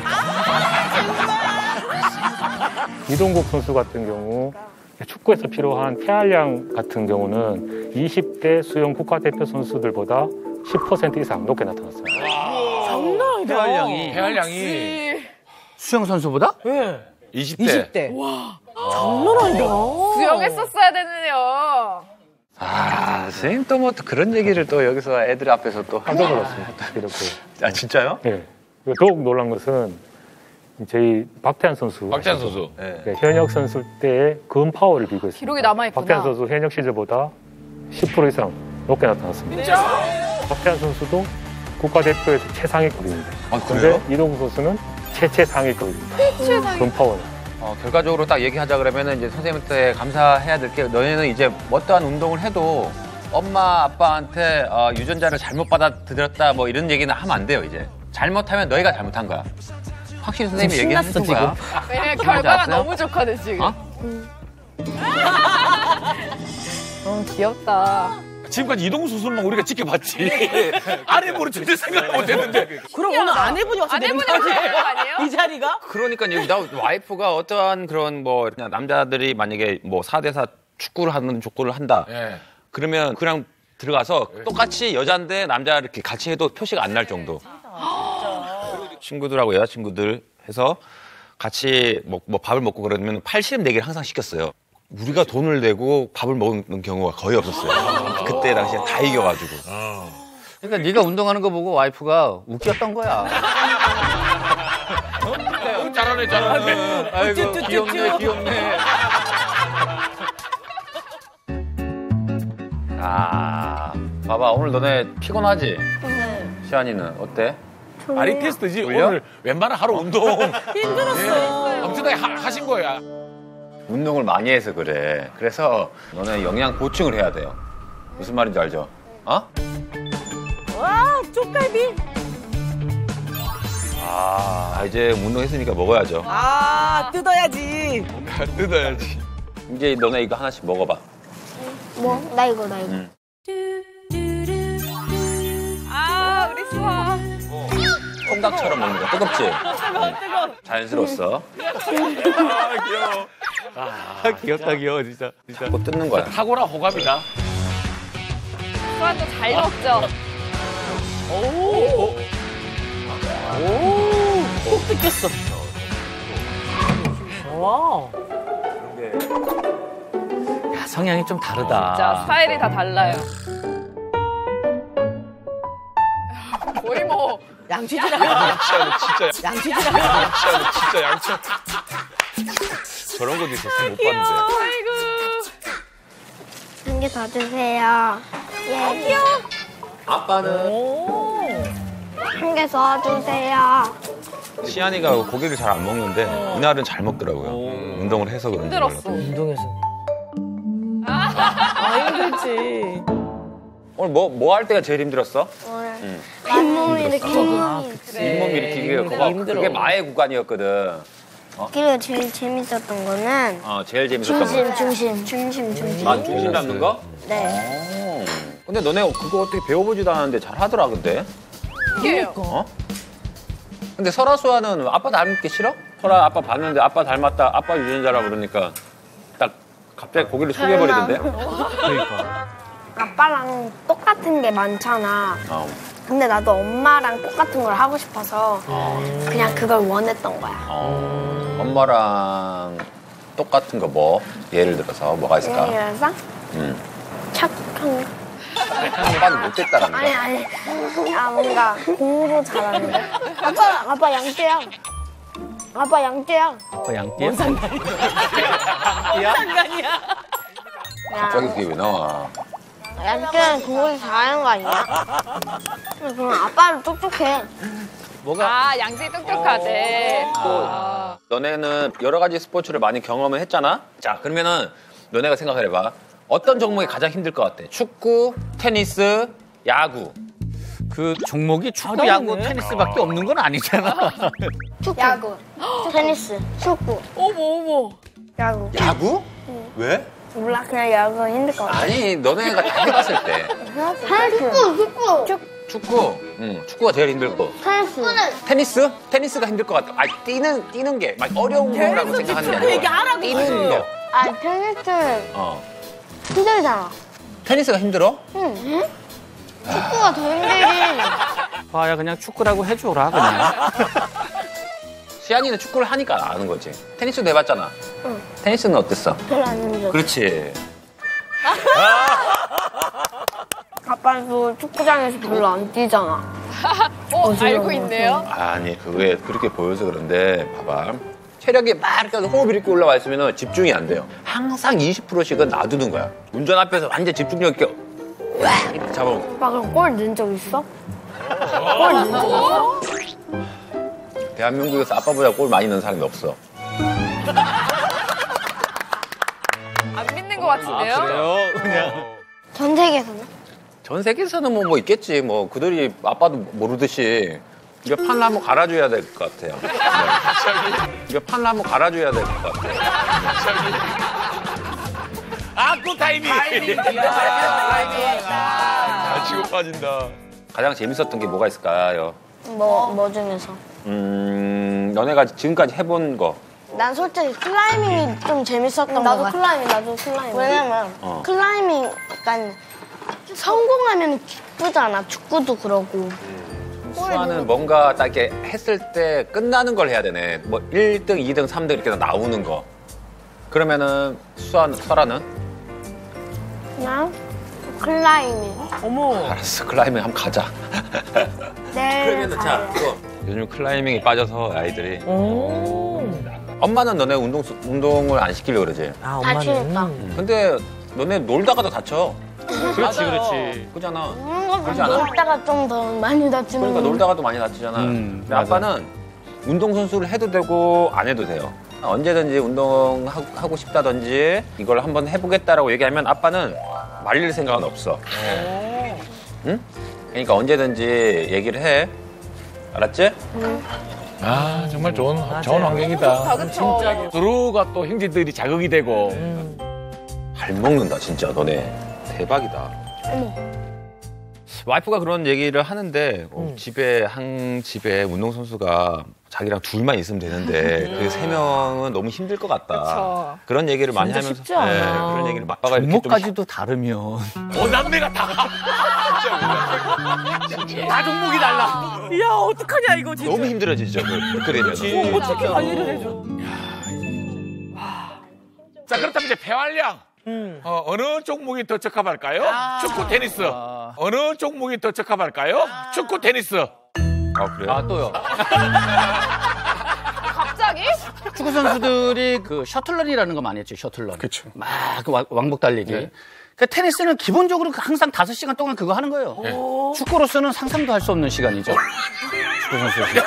[SPEAKER 8] 이동국 선수 같은 경우 축구에서 필요한 폐활량 같은 경우는 이십 대 수영 국가대표 선수들보다 십 퍼센트 이상 높게 나타났어요.
[SPEAKER 3] 장난 아니다.
[SPEAKER 5] 폐활량이.
[SPEAKER 1] 폐활량이
[SPEAKER 5] 수영 선수보다?
[SPEAKER 3] 네.
[SPEAKER 1] 이십 대.
[SPEAKER 3] 이십 대. 와. 장난 아니다.
[SPEAKER 4] 수영했었어야 되는데요.
[SPEAKER 2] 아, 선생님 또 뭐 그런 얘기를 또 여기서 애들 앞에서 또.
[SPEAKER 8] 깜짝 놀랐습니다. 이렇게.
[SPEAKER 2] 아, 진짜요?
[SPEAKER 8] 네. 더욱 놀란 것은 저희 박태환 선수.
[SPEAKER 1] 박찬 선수.
[SPEAKER 2] 네.
[SPEAKER 8] 네, 현역 선수 때의 금 파워를 비교했습니다.
[SPEAKER 4] 기록이 남아있구나.
[SPEAKER 8] 박태환 선수 현역 시절보다 십 퍼센트 이상 높게 나타났습니다.
[SPEAKER 4] 진짜?
[SPEAKER 8] 박태환 선수도 국가대표에서 최상위급입니다.
[SPEAKER 2] 아, 그래요?
[SPEAKER 8] 근데 이동국 선수는 최최상위급입니다.
[SPEAKER 4] 최상위.
[SPEAKER 8] 금 파워는.
[SPEAKER 2] 어, 결과적으로 딱 얘기하자 그러면은 이제 선생님한테 감사해야 될 게 너희는 이제 어떠한 운동을 해도 엄마 아빠한테 어, 유전자를 잘못 받아들였다 뭐 이런 얘기는 하면 안 돼요 이제. 잘못하면 너희가 잘못한 거야.
[SPEAKER 10] 확실히 선생님이 얘기하는 거야.
[SPEAKER 4] 왜냐면 결과가 너무 좋거든 지금.
[SPEAKER 10] 어?
[SPEAKER 4] 어 귀엽다.
[SPEAKER 1] 지금까지 이동수술만 우리가 지켜봤지. 아내분은 전혀 생각을 못했는데.
[SPEAKER 3] 그럼 오늘 아내분이 왔어야 되는 거
[SPEAKER 4] 아내분이
[SPEAKER 3] 아니에요?
[SPEAKER 4] 거 아니에요?
[SPEAKER 3] 이 자리가?
[SPEAKER 10] 그러니까요. 나 와이프가 어떠한 그런 뭐 그냥 남자들이 만약에 뭐 사 대 사 축구를 하는 족구를 한다.
[SPEAKER 1] 예.
[SPEAKER 10] 그러면 그냥 들어가서 똑같이 여잔데 남자 이렇게 같이 해도 표시가 안 날 정도. 친구들하고 여자친구들 해서 같이 뭐, 뭐 밥을 먹고 그러면 팔씨름 내기를 항상 시켰어요. 우리가 돈을 내고 밥을 먹는 경우가 거의 없었어요. 그때 당시에 다 이겨가지고.
[SPEAKER 5] 그러니까 네가 운동하는 거 보고 와이프가 웃겼던 거야.
[SPEAKER 1] 어, 잘하네, 잘하네.
[SPEAKER 5] 아이고 귀엽네, 귀엽네.
[SPEAKER 7] 아, 봐봐 오늘 너네 피곤하지?
[SPEAKER 6] 네.
[SPEAKER 7] 시안이는 어때?
[SPEAKER 1] 아리 테스트지.
[SPEAKER 7] 졸려?
[SPEAKER 1] 오늘 웬만한 하루 운동.
[SPEAKER 3] 힘들었어요.
[SPEAKER 1] 엄청나게 하, 하신 거야.
[SPEAKER 7] 운동을 많이 해서 그래. 그래서 너네 영양 보충을 해야 돼요. 무슨 말인지 알죠? 어?
[SPEAKER 3] 와, 쪽갈비.
[SPEAKER 10] 아, 이제 운동했으니까 먹어야죠.
[SPEAKER 3] 아, 뜯어야지.
[SPEAKER 10] 뜯어야지.
[SPEAKER 7] 이제 너네 이거 하나씩 먹어봐.
[SPEAKER 6] 뭐? 나 이거, 나 이거.
[SPEAKER 7] 응.
[SPEAKER 4] 아 우리 수아.
[SPEAKER 7] 콩닥처럼 먹는 거. 뜨겁지?
[SPEAKER 3] 뜨거워, 뜨거워.
[SPEAKER 7] 자연스러웠어.
[SPEAKER 5] 아, 귀엽다, 귀여워, 진짜. 진짜.
[SPEAKER 7] 자꾸 뜯는 거야.
[SPEAKER 1] 탁월한 호감이다.
[SPEAKER 4] 수아도 잘 먹죠.
[SPEAKER 3] 오. 오. 꼭 뜯겼어. 와.
[SPEAKER 5] 야, 성향이 좀 다르다.
[SPEAKER 4] 진짜 스타일이 다 달라요. 거의 뭐
[SPEAKER 3] 양치질하고.
[SPEAKER 1] 양치하는 진짜.
[SPEAKER 3] 양치질하고.
[SPEAKER 1] 양치하는 진짜 양치. 저런 것도 있었어 못 봤는데.
[SPEAKER 4] 아이고.
[SPEAKER 6] 한 개 더 주세요. 예. 귀여워.
[SPEAKER 7] 아빠는
[SPEAKER 6] 한 개 더 주세요.
[SPEAKER 10] 시안이가 고기를 잘 안 먹는데 이날은 잘 먹더라고요. 운동을 해서 그런지
[SPEAKER 4] 힘들었어.
[SPEAKER 10] 몰라도.
[SPEAKER 3] 운동해서. 아, 힘들지.
[SPEAKER 7] 오늘 뭐 뭐 할 때가 제일 힘들었어?
[SPEAKER 6] 오늘 잇몸 일으키기.
[SPEAKER 7] 잇몸 일으키기가 그거
[SPEAKER 3] 힘들어.
[SPEAKER 7] 그게 마의 구간이었거든.
[SPEAKER 6] 그리고 제일 재밌었던 거는
[SPEAKER 7] 어 제일 재밌었던
[SPEAKER 6] 중심,
[SPEAKER 7] 거.
[SPEAKER 6] 중심, 중심, 중심.
[SPEAKER 7] 아 중심 잡는 거?
[SPEAKER 6] 네.
[SPEAKER 7] 오. 근데 너네 그거 어떻게 배워보지도 않았는데 잘 하더라 근데.
[SPEAKER 4] 이게요.
[SPEAKER 7] 어? 근데 설아수아는 아빠 닮기 싫어? 설아 아빠 봤는데 아빠 닮았다, 아빠 유전자라 그러니까 딱 갑자기 고기를 숙여버리던데?
[SPEAKER 5] 그러니까.
[SPEAKER 6] 아빠랑 똑같은 게 많잖아.
[SPEAKER 7] 어.
[SPEAKER 6] 근데 나도 엄마랑 똑같은 걸 하고 싶어서 그냥 그걸 원했던 거야.
[SPEAKER 7] 어. 엄마랑 똑같은 거 뭐? 예를 들어서 뭐가 있을까?
[SPEAKER 6] 예를 들어서
[SPEAKER 7] 음.
[SPEAKER 6] 착한
[SPEAKER 7] 아빠는 못됐다라는
[SPEAKER 6] 아니
[SPEAKER 7] 거.
[SPEAKER 6] 아니 아 뭔가 공부 잘하는 거. 아빠 아빠 양떼야. 아빠 양떼야.
[SPEAKER 5] 아빠 양띠야?
[SPEAKER 3] 상관이야.
[SPEAKER 7] 갑자기 그게 왜 나와?
[SPEAKER 6] 양떼는 공부 잘하는 거 아니야? 그럼 아빠는 똑똑해.
[SPEAKER 5] 뭐가?
[SPEAKER 4] 아 양지 똑똑하대. 아.
[SPEAKER 7] 너네는 여러 가지 스포츠를 많이 경험을 했잖아? 자, 그러면은 너네가 생각을 해봐. 어떤 종목이 가장 힘들 것 같아? 축구, 테니스, 야구.
[SPEAKER 5] 그 종목이 축구,
[SPEAKER 3] 잘하네.
[SPEAKER 5] 야구, 테니스밖에 없는 건 아니잖아.
[SPEAKER 6] 축구, 야구, 테니스, 축구,
[SPEAKER 4] 어머 어머.
[SPEAKER 6] 야구.
[SPEAKER 7] 야구? 왜?
[SPEAKER 6] 몰라 그냥 야구가 힘들 것 같아.
[SPEAKER 7] 아니, 너네가 다 해봤을 때.
[SPEAKER 6] 축구, 축구, 축,
[SPEAKER 7] 축구? 응, 축구가 제일 힘들고.
[SPEAKER 6] 테니스.
[SPEAKER 7] 테니스? 테니스가 힘들 것 같아. 아, 뛰는, 뛰는 게 막 어려운 거라고 생각하는 게
[SPEAKER 3] 축구 얘기
[SPEAKER 7] 아니라
[SPEAKER 3] 하라고.
[SPEAKER 7] 뛰는 거.
[SPEAKER 6] 아 테니스는
[SPEAKER 7] 어.
[SPEAKER 6] 힘들잖아.
[SPEAKER 7] 테니스가 힘들어?
[SPEAKER 6] 응. 축구가 더 힘들지.
[SPEAKER 5] 아야 그냥 축구라고 해줘라 그냥.
[SPEAKER 7] 시안이는 축구를 하니까 아는 거지. 테니스도 해봤잖아.
[SPEAKER 6] 응.
[SPEAKER 7] 테니스는 어땠어?
[SPEAKER 6] 별로 안 힘들어.
[SPEAKER 7] 그렇지.
[SPEAKER 6] 아빠도 축구장에서 별로 안 뛰잖아.
[SPEAKER 4] 어 알고 있네요.
[SPEAKER 7] 아니, 그게 그렇게 보여서 그런데 봐봐. 체력이 막 이렇게 호흡이 이렇게 올라와 있으면 집중이 안 돼요. 항상 이십 퍼센트씩은 놔두는 거야. 운전 앞에서 완전 집중력 있게 이렇게 잡아먹고.
[SPEAKER 6] 아빠 그럼 골 넣은 적 있어? 골 넣은 적 있어?
[SPEAKER 7] 대한민국에서 아빠보다 골 많이 넣는 사람이 없어.
[SPEAKER 4] 안 믿는 것 같은데요?
[SPEAKER 5] 그래요? 그냥.
[SPEAKER 6] 전 세계에서는?
[SPEAKER 7] 전 세계에서는 뭐, 뭐 있겠지. 뭐 그들이 아빠도 모르듯이 이거 판을 한번 갈아줘야 될 것 같아요. 네. 이거 판을 한번 갈아줘야 될 것 같아요.
[SPEAKER 1] 아쿠 타이밍.
[SPEAKER 3] 타이밍.
[SPEAKER 10] 잘 치고 빠진다.
[SPEAKER 7] 가장 재밌었던 게 뭐가 있을까요?
[SPEAKER 6] 뭐, 뭐 중에서?
[SPEAKER 7] 음, 너네가 지금까지 해본 거.
[SPEAKER 6] 난 솔직히 클라이밍이 좀 재밌었던 거
[SPEAKER 11] 나도
[SPEAKER 6] 같아.
[SPEAKER 11] 클라이밍, 나도 클라이밍.
[SPEAKER 6] 왜냐면
[SPEAKER 7] 어.
[SPEAKER 6] 클라이밍 약간 성공하면 기쁘잖아. 축구도 그러고.
[SPEAKER 7] 수아는 뭔가 딱 이렇게 했을 때 끝나는 걸 해야 되네. 뭐 일 등, 이 등, 삼 등 이렇게 나오는 거. 그러면은 수아, 설아는?
[SPEAKER 6] 그냥 클라이밍.
[SPEAKER 3] 어머.
[SPEAKER 7] 알았어, 클라이밍 한번 가자.
[SPEAKER 6] 네.
[SPEAKER 7] 그러면은 자, 이거.
[SPEAKER 10] 요즘 클라이밍에 빠져서 아이들이
[SPEAKER 3] 오.
[SPEAKER 7] 엄마는 너네 운동, 운동을 안 시키려고 그러지?
[SPEAKER 3] 아,
[SPEAKER 6] 다치니까.
[SPEAKER 3] 엄마는.
[SPEAKER 7] 근데 너네 놀다가도 다쳐.
[SPEAKER 5] 그렇지, 그렇지.
[SPEAKER 7] 그잖아.
[SPEAKER 6] 음,
[SPEAKER 7] 그러지 않아?
[SPEAKER 6] 놀다가 좀 더 많이 다치는
[SPEAKER 7] 그러니까
[SPEAKER 6] 거.
[SPEAKER 7] 놀다가도 많이 다치잖아.
[SPEAKER 5] 음,
[SPEAKER 7] 근데
[SPEAKER 5] 맞아.
[SPEAKER 7] 아빠는 운동선수를 해도 되고 안 해도 돼요. 언제든지 운동하고 싶다든지 이걸 한번 해보겠다라고 얘기하면 아빠는 말릴 생각은 없어. 응? 그러니까 언제든지 얘기를 해. 알았지?
[SPEAKER 1] 아 정말 좋은 좋은 환경이다.
[SPEAKER 4] 진짜.
[SPEAKER 1] 서로가 또 형제들이 자극이 되고.
[SPEAKER 7] 잘 먹는다 진짜 너네. 대박이다. 와이프가 그런 얘기를 하는데 어, 집에 한 집에 운동선수가 자기랑 둘만 있으면 되는데 그 세 명은 너무 힘들 것 같다.
[SPEAKER 4] 그쵸.
[SPEAKER 7] 그런 얘기를 많이
[SPEAKER 3] 진짜
[SPEAKER 7] 하면서
[SPEAKER 3] 쉽지 않아.
[SPEAKER 7] 네, 그런 얘기를 아빠가 이렇게 좀
[SPEAKER 5] 종목까지도 다르면
[SPEAKER 1] 오남매가 다.
[SPEAKER 5] 다 종목이 달라.
[SPEAKER 3] 이야, 어떡하냐, 이거 진짜.
[SPEAKER 7] 너무 힘들어지죠. 그- 그렇게 되면.
[SPEAKER 3] 어떻게 관리를 해줘.
[SPEAKER 1] 자 그렇다면 이제 폐활량.
[SPEAKER 3] 음.
[SPEAKER 1] 어, 어느 종목이 더 적합할까요?
[SPEAKER 3] 아.
[SPEAKER 1] 축구, 테니스.
[SPEAKER 5] 아.
[SPEAKER 1] 어느 종목이 더 적합할까요? 축구, 테니스.
[SPEAKER 7] 아 그래요?
[SPEAKER 5] 아, 또요.
[SPEAKER 4] 갑자기?
[SPEAKER 5] 축구 선수들이 그 셔틀런이라는 거 많이 했죠, 셔틀런.
[SPEAKER 9] 그쵸.
[SPEAKER 5] 막그 왕복 달리기. 그 테니스는 기본적으로 항상 다섯 시간 동안 그거 하는 거예요. 축구로서는 상상도 할 수 없는 시간이죠. 축구 선수들.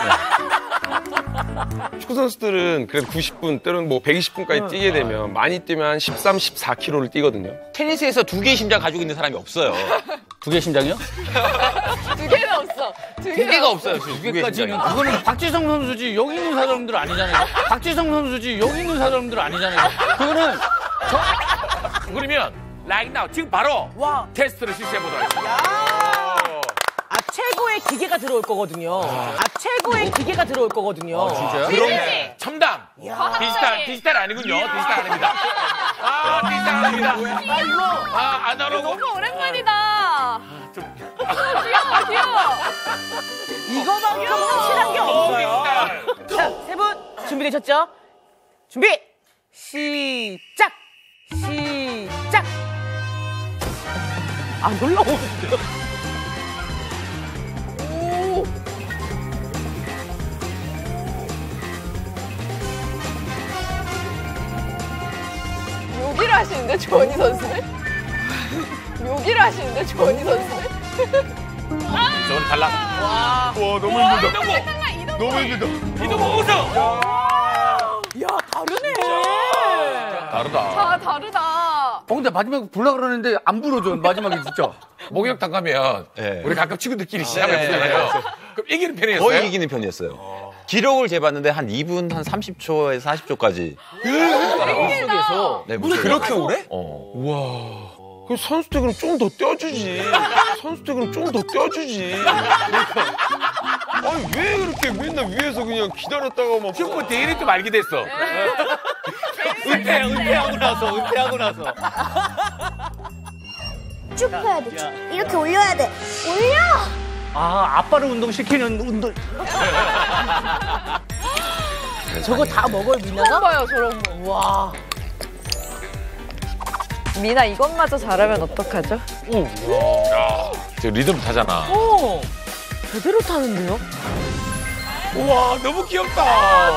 [SPEAKER 12] 축구 선수들은 그래도 구십 분 때로는 뭐 백이십 분까지 뛰게 되면 많이 뛰면 한 십삼, 십사 킬로미터를 뛰거든요.
[SPEAKER 10] 테니스에서 두 개의 심장 가지고 있는 사람이 없어요.
[SPEAKER 5] 두 개 심장이요?
[SPEAKER 4] 두 개는 없어. 두
[SPEAKER 10] 두
[SPEAKER 4] 개는
[SPEAKER 10] 개가
[SPEAKER 4] 없어.
[SPEAKER 10] 없어요. 지금 두 개의
[SPEAKER 5] 여기까지는
[SPEAKER 10] 심장이.
[SPEAKER 5] 그거는 박지성 선수지 여기 있는 사람들 아니잖아요. 박지성 선수지 여기 있는 사람들 아니잖아요. 그거는
[SPEAKER 1] 그러면 right now 지금 바로
[SPEAKER 3] 와.
[SPEAKER 1] 테스트를 실시해보도록 하겠습니다.
[SPEAKER 3] 아, 최고의 기계가 들어올 거거든요. 아, 최고의 기계가 들어올 거거든요.
[SPEAKER 5] 아, 진짜요?
[SPEAKER 1] 그럼 첨단. 디지털, 디지털 아니군요. 디지털 아닙니다. 아, 디지털 아닙니다. 아, 아날로그.
[SPEAKER 4] 너무 오랜만이다. 귀여워, 귀여워.
[SPEAKER 3] 이거만큼 확실한 게 없어요. 자, 세 분 준비되셨죠? 준비! 시작! 시작! 안 올라오는데요?
[SPEAKER 4] 오. 묘기를 하시는데, 조원희 선수는? 묘기를 하시는데, 조원희 선수는?
[SPEAKER 1] 저는 탈락.
[SPEAKER 4] 와.
[SPEAKER 1] 와, 너무 힘들다.
[SPEAKER 4] 잠깐만, 이동.
[SPEAKER 1] 너무 힘들다. 이동국 우승!
[SPEAKER 3] 야, 다르네.
[SPEAKER 1] 다르다.
[SPEAKER 4] 다 다르다.
[SPEAKER 5] 어, 근데 마지막에 불라 그러는데 안 불어줘. 마지막에 진짜.
[SPEAKER 1] 목욕탕 가면
[SPEAKER 10] 네.
[SPEAKER 1] 우리 가끔 친구들끼리 시합을 했잖아요. 그럼 이기는 편이었어요?
[SPEAKER 10] 거의 이기는 편이었어요. 기록을 재봤는데 한 이 분 한 삼십 초에서 사십 초까지.
[SPEAKER 5] 물속에서.
[SPEAKER 10] 네, 무슨
[SPEAKER 12] 그렇게 오래?
[SPEAKER 10] 어.
[SPEAKER 12] 우와. 그 선수 때 그럼 좀 더 떼어주지. 선수 때 그럼 좀 더 떼어주지. 아니 왜 그렇게 맨날 위에서 그냥 기다렸다가 막.
[SPEAKER 1] 축구 대회를 좀 알게 됐어.
[SPEAKER 5] 은퇴, 은퇴하고 나서, 은퇴하고 나서.
[SPEAKER 6] 쭉 펴야 돼. 쭉. 이렇게 올려야 돼. 올려!
[SPEAKER 5] 아, 아빠를 운동시키는 운동.
[SPEAKER 3] 저거 다 먹어요,
[SPEAKER 4] 처음
[SPEAKER 3] 미나가?
[SPEAKER 4] 봐요, 저런 거.
[SPEAKER 3] 와.
[SPEAKER 4] 미나 이것마저 잘하면 어떡하죠?
[SPEAKER 1] 저 리듬 타잖아.
[SPEAKER 3] 오, 제대로 타는데요?
[SPEAKER 1] 우와, 너무 귀엽다.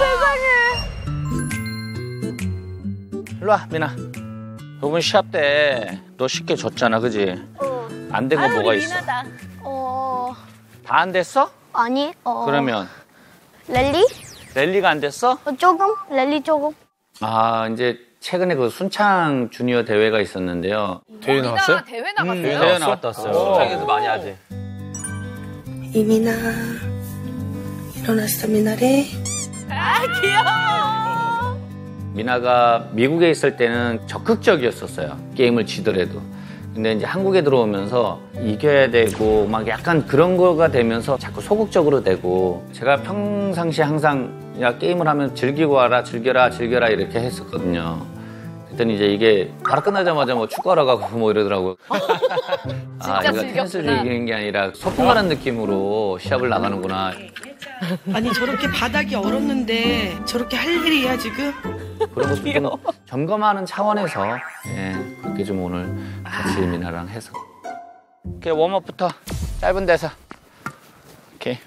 [SPEAKER 5] 일로 와, 미나. 요번 시합 때 너 쉽게 졌잖아, 그지?
[SPEAKER 6] 어.
[SPEAKER 5] 안 된 거 뭐가 있어?
[SPEAKER 6] 어.
[SPEAKER 5] 다 안 됐어?
[SPEAKER 6] 아니, 어.
[SPEAKER 5] 그러면
[SPEAKER 6] 랠리?
[SPEAKER 5] 랠리가 안 됐어?
[SPEAKER 6] 어, 조금? 랠리 조금?
[SPEAKER 5] 아, 이제 최근에 그 순창 주니어 대회가 있었는데요.
[SPEAKER 12] 대회 나왔어요?
[SPEAKER 4] 미나 대회 나갔어요?
[SPEAKER 5] 음, 대회 나갔다 왔어요.
[SPEAKER 10] 순창에서 많이 하지.
[SPEAKER 11] 이민아, 일어났어, 미나리.
[SPEAKER 3] 아, 귀여워.
[SPEAKER 5] 미나가 미국에 있을 때는 적극적이었었어요. 게임을 지더라도. 근데 이제 한국에 들어오면서 이겨야 되고 막 약간 그런 거가 되면서 자꾸 소극적으로 되고 제가 평상시에 항상 야 게임을 하면 즐기고 와라 즐겨라 즐겨라 이렇게 했었거든요. 그랬더니 이제 이게 바로 끝나자마자 뭐 축구하러 가고 뭐 이러더라고요. 아 이거 테니스를 즐기는 게 아니라 소풍 가는 느낌으로 시합을 나가는구나.
[SPEAKER 11] 아니 저렇게 바닥이 얼었는데 저렇게 할 일이야 지금?
[SPEAKER 5] 그런 것도 좀 점검하는 차원에서 예, 그렇게 좀 오늘 같이 미나랑 해서 오케이 웜업부터 짧은 데서 오케이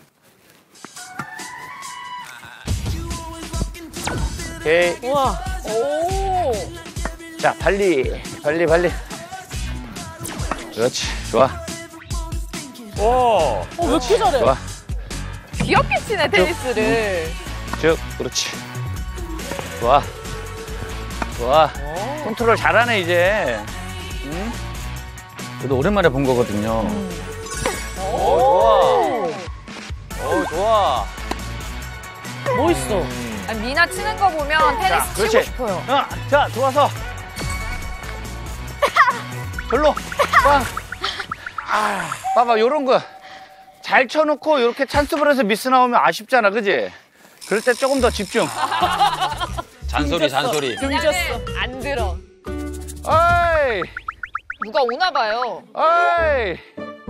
[SPEAKER 5] 오케이
[SPEAKER 3] 우와.
[SPEAKER 4] 오.
[SPEAKER 5] 자 발리 발리 발리 그렇지 좋아 오
[SPEAKER 3] 어, 왜 이렇게 잘해?
[SPEAKER 5] 좋아
[SPEAKER 4] 귀엽게 치네 테니스를.
[SPEAKER 5] 쭉 그렇지 좋아 좋아 컨트롤 잘하네 이제 응? 그래도 오랜만에 본 거거든요. 음. 오, 좋아 오 좋아
[SPEAKER 3] 멋있어.
[SPEAKER 5] 음.
[SPEAKER 4] 아니, 미나 치는 거 보면 테니스
[SPEAKER 5] 자,
[SPEAKER 4] 치고
[SPEAKER 5] 그렇지.
[SPEAKER 4] 싶어요.
[SPEAKER 5] 어, 자 들어와서 별로 빵 아, 봐봐 요런 거 잘 쳐놓고 이렇게 찬스볼에서 미스 나오면 아쉽잖아 그지? 그럴 때 조금 더 집중.
[SPEAKER 1] 잔소리 잔소리.
[SPEAKER 4] 왜냐면 안 들어.
[SPEAKER 5] 어이
[SPEAKER 4] 누가 오나 봐요.
[SPEAKER 5] 어이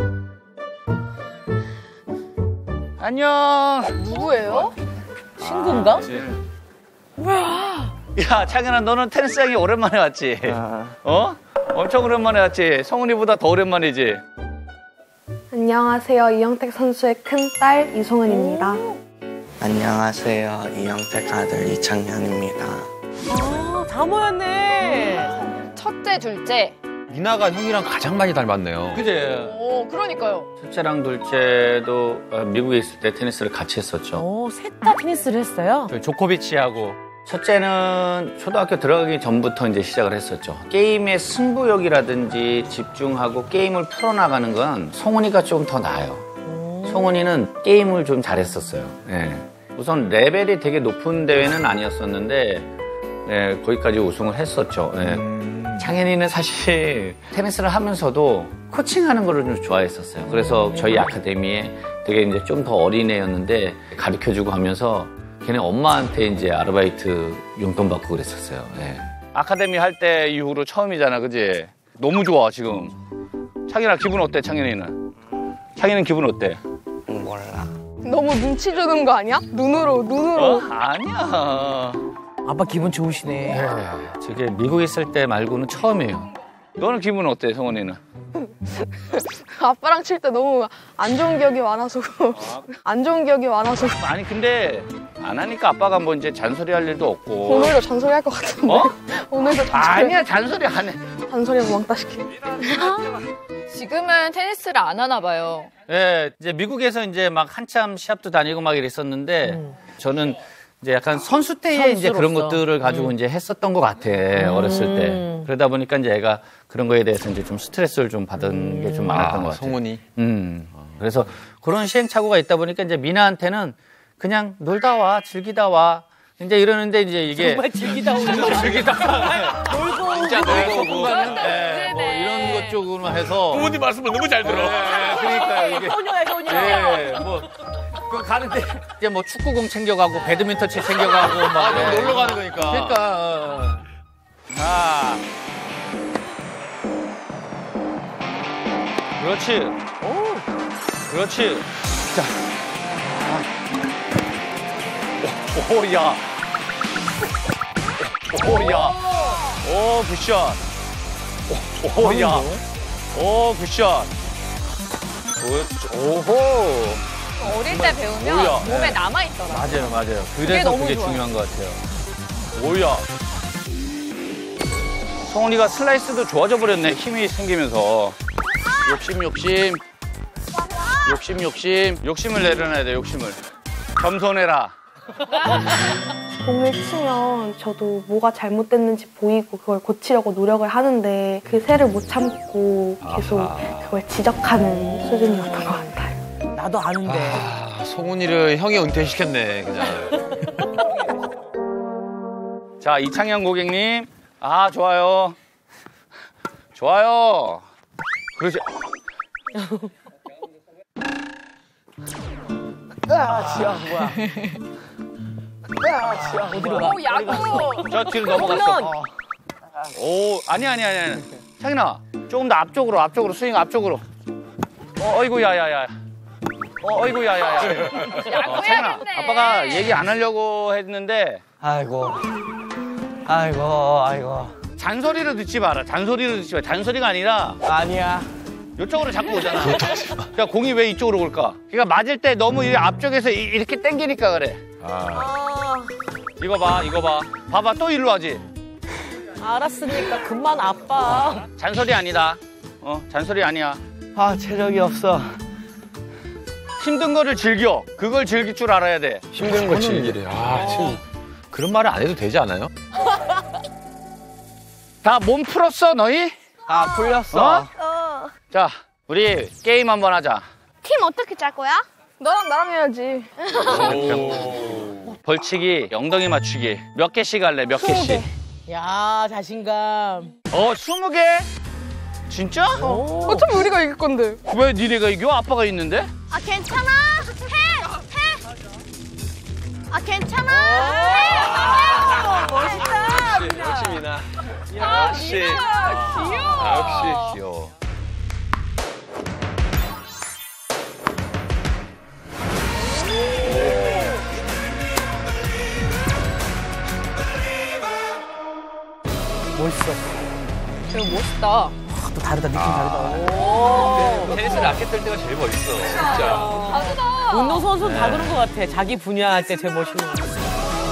[SPEAKER 5] 안녕.
[SPEAKER 4] 누구예요?
[SPEAKER 3] 친구인가?
[SPEAKER 4] 뭐야?
[SPEAKER 5] 야 창현아 너는 테니스장에 오랜만에 왔지? 어? 엄청 오랜만에 왔지? 성훈이보다 더 오랜만이지?
[SPEAKER 13] 안녕하세요. 이영택 선수의 큰딸 이송은입니다.
[SPEAKER 14] 안녕하세요. 이영택 아들 이창현입니다.
[SPEAKER 3] 아, 다 모였네.
[SPEAKER 4] 첫째, 둘째.
[SPEAKER 10] 미나가 형이랑 가장 많이 닮았네요.
[SPEAKER 5] 그지?
[SPEAKER 4] 오, 그러니까요.
[SPEAKER 5] 첫째랑 둘째도 미국에 있을 때 테니스를 같이 했었죠.
[SPEAKER 3] 오, 셋 다 테니스를 했어요?
[SPEAKER 5] 조코비치하고. 첫째는 초등학교 들어가기 전부터 이제 시작을 했었죠. 게임의 승부욕이라든지 집중하고 게임을 풀어나가는 건 성훈이가 좀 더 나아요. 성훈이는 게임을 좀 잘했었어요. 네. 우선 레벨이 되게 높은 대회는 아니었었는데 네, 거기까지 우승을 했었죠. 네. 음... 창현이는 사실 테니스를 하면서도 코칭하는 거를 좀 좋아했었어요. 그래서 저희 아카데미에 되게 이제 좀 더 어린 애였는데 가르쳐주고 하면서 걔네 엄마한테 이제 아르바이트 용돈 받고 그랬었어요. 네. 아카데미 할 때 이후로 처음이잖아, 그지? 너무 좋아 지금. 창현아 기분 어때? 창현이는? 창현이는 기분 어때?
[SPEAKER 14] 몰라.
[SPEAKER 13] 너무 눈치 주는 거 아니야? 눈으로, 눈으로.
[SPEAKER 5] 어? 아니야.
[SPEAKER 3] 아빠 기분 좋으시네.
[SPEAKER 5] 네, 저게 미국에 있을 때 말고는 처음이에요. 너는 기분 어때, 성원이는?
[SPEAKER 13] 아빠랑 칠 때 너무 안 좋은 기억이 많아서 안 좋은 기억이 많아서
[SPEAKER 5] 아니 근데 안 하니까 아빠가 뭐 이제 잔소리 할 일도 없고.
[SPEAKER 13] 오늘도 잔소리 할 것 같은데.
[SPEAKER 5] 어?
[SPEAKER 13] 오늘도 잔소리.
[SPEAKER 5] 아니야 잔소리 안 해.
[SPEAKER 13] 잔소리하고 왕따 시켜.
[SPEAKER 4] 지금은 테니스를 안 하나 봐요.
[SPEAKER 5] 네, 이제 미국에서 이제 막 한참 시합도 다니고 막 이랬었는데 음. 저는 이제 약간 선수 때에 선수로서. 이제 그런 것들을 가지고 음. 이제 했었던 것 같아 음. 어렸을 때. 그러다 보니까 이제 애가 그런 거에 대해서 이제 좀 스트레스를 좀 받은 음. 게 좀 많았던 아, 것 같아.
[SPEAKER 10] 성훈이.
[SPEAKER 5] 음. 그래서 그런 시행착오가 있다 보니까 이제 미나한테는 그냥 놀다 와, 즐기다 와. 이제 이러는데 이제 이게
[SPEAKER 3] 정말 즐기다 오는
[SPEAKER 5] 즐기다
[SPEAKER 3] 놀고
[SPEAKER 5] 진짜 놀고 소풍가는 네, 뭐 이런 것 쪽으로만 해서
[SPEAKER 1] 부모님 말씀을 너무 잘 들어.
[SPEAKER 5] 네, 그러니까 이게
[SPEAKER 3] 소녀야 소녀.
[SPEAKER 5] 네, 뭐 그 가는데 이제 뭐 축구공 챙겨가고 배드민턴 채 챙겨가고 막
[SPEAKER 1] 아, 네. 놀러 가는 거니까.
[SPEAKER 5] 그러니까 어. 아 그렇지. 오 그렇지. 자. 아. 오, 야. 오, 야. 오, 굿샷. 오, 오 야. 오, 굿샷. 오호.
[SPEAKER 4] 어릴 때 배우면
[SPEAKER 5] 오야.
[SPEAKER 4] 몸에
[SPEAKER 5] 네.
[SPEAKER 4] 남아있더라고요.
[SPEAKER 5] 맞아요, 맞아요.
[SPEAKER 4] 그게
[SPEAKER 5] 그래서
[SPEAKER 4] 너무
[SPEAKER 5] 그게
[SPEAKER 4] 좋아요.
[SPEAKER 5] 중요한 것 같아요. 오야. 성훈이가 슬라이스도 좋아져 버렸네. 힘이 생기면서. 욕심, 욕심. 욕심, 욕심. 욕심을 내려놔야 돼, 욕심을. 겸손해라.
[SPEAKER 13] 공을 치면 저도 뭐가 잘못됐는지 보이고 그걸 고치려고 노력을 하는데 그 새를 못 참고 계속 그걸 지적하는 수준이었던 것 같아요.
[SPEAKER 3] 나도 아는데.
[SPEAKER 5] 아...
[SPEAKER 10] 아, 송은이를 형이 은퇴시켰네, 그냥.
[SPEAKER 5] 자, 이창현 고객님. 아, 좋아요. 좋아요. 그러지.
[SPEAKER 3] 아, 지아 뭐야? 아, 지아 어디로 가?
[SPEAKER 4] 오, 야구.
[SPEAKER 5] 저 뒤로 넘어갔어. 어. 오, 아니 아니 아니 아니. 창현아, 조금 더 앞쪽으로, 앞쪽으로 스윙 앞쪽으로. 어, 어이구 야야야. 어, 어이구 야야야. 어, 창현아, 아빠가 얘기 안 하려고 했는데.
[SPEAKER 14] 아이고. 아이고, 아이고.
[SPEAKER 5] 잔소리를 듣지 마라. 잔소리를 듣지 마. 잔소리가 아니라.
[SPEAKER 14] 아니야.
[SPEAKER 5] 이쪽으로 자꾸 오잖아. 그러니까 공이 왜 이쪽으로 올까? 그러니까 맞을 때 너무 이 앞쪽에서 이- 이렇게 당기니까 그래.
[SPEAKER 3] 아,
[SPEAKER 5] 이거 봐, 이거 봐. 봐봐, 또 일로 하지.
[SPEAKER 3] 알았으니까 그만 아빠.
[SPEAKER 5] 잔소리 아니다. 어, 잔소리 아니야.
[SPEAKER 14] 아, 체력이 없어.
[SPEAKER 5] 힘든 거를 즐겨. 그걸 즐길 줄 알아야 돼.
[SPEAKER 12] 힘든 거 즐기래. 아, 참.
[SPEAKER 10] 그런 말을 안 해도 되지 않아요?
[SPEAKER 5] 다 몸 풀었어, 너희?
[SPEAKER 14] 아, 풀렸어.
[SPEAKER 5] 어? 자, 우리 게임 한번 하자.
[SPEAKER 6] 팀 어떻게 짤 거야?
[SPEAKER 13] 너랑 나랑 해야지.
[SPEAKER 5] 벌칙이 엉덩이 맞추기. 몇 개씩 할래, 몇 개씩?
[SPEAKER 3] 야, 자신감.
[SPEAKER 5] 어, 스무 개? 진짜?
[SPEAKER 13] 어차피 우리가 이길 건데.
[SPEAKER 5] 왜 니네가 이겨? 아빠가 있는데?
[SPEAKER 6] 아 괜찮아. 해. 해. 아 괜찮아. 해. 멋있다.
[SPEAKER 12] 역시 미나.
[SPEAKER 4] 아,
[SPEAKER 12] 역시.
[SPEAKER 4] 미나. 귀여워.
[SPEAKER 12] 아, 역시.
[SPEAKER 10] 귀여워.
[SPEAKER 3] 멋있어.
[SPEAKER 4] 되게 멋있다.
[SPEAKER 3] 아, 또 다르다, 느낌 다르다.
[SPEAKER 10] 테니스 라켓 들 때가 제일 멋있어, 진짜.
[SPEAKER 4] 다르다.
[SPEAKER 3] 운동선수는 다 그런 것 같아. 자기 분야 할 때 제일 멋있는 것 같아.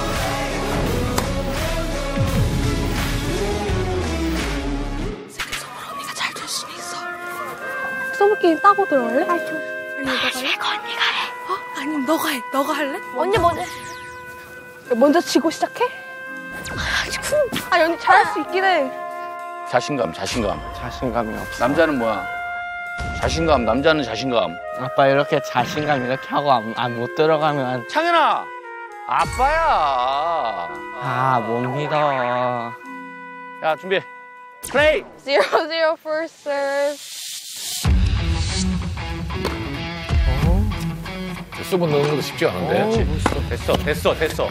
[SPEAKER 13] 서브 게임 따고 들어갈래?
[SPEAKER 6] 아, 저, 아니, 이거 언니가 해.
[SPEAKER 13] 어? 아니, 너가 해. 너가 할래?
[SPEAKER 6] 언니 먼저.
[SPEAKER 13] 먼저 치고 시작해? 아, 언니 잘할 수 있긴 해.
[SPEAKER 5] 자신감, 자신감.
[SPEAKER 14] 자신감이 없어.
[SPEAKER 5] 남자는 뭐야? 자신감, 남자는 자신감.
[SPEAKER 14] 아빠 이렇게 자신감 이렇게 하고 안, 안 못 들어가면.
[SPEAKER 5] 창현아! 아빠야!
[SPEAKER 14] 아, 못 믿어.
[SPEAKER 5] 야, 준비. 플레이!
[SPEAKER 13] Zero, zero, first serve.
[SPEAKER 1] 수분 넣는 것도 쉽지 않은데.
[SPEAKER 5] 그렇지. 됐어, 됐어, 됐어.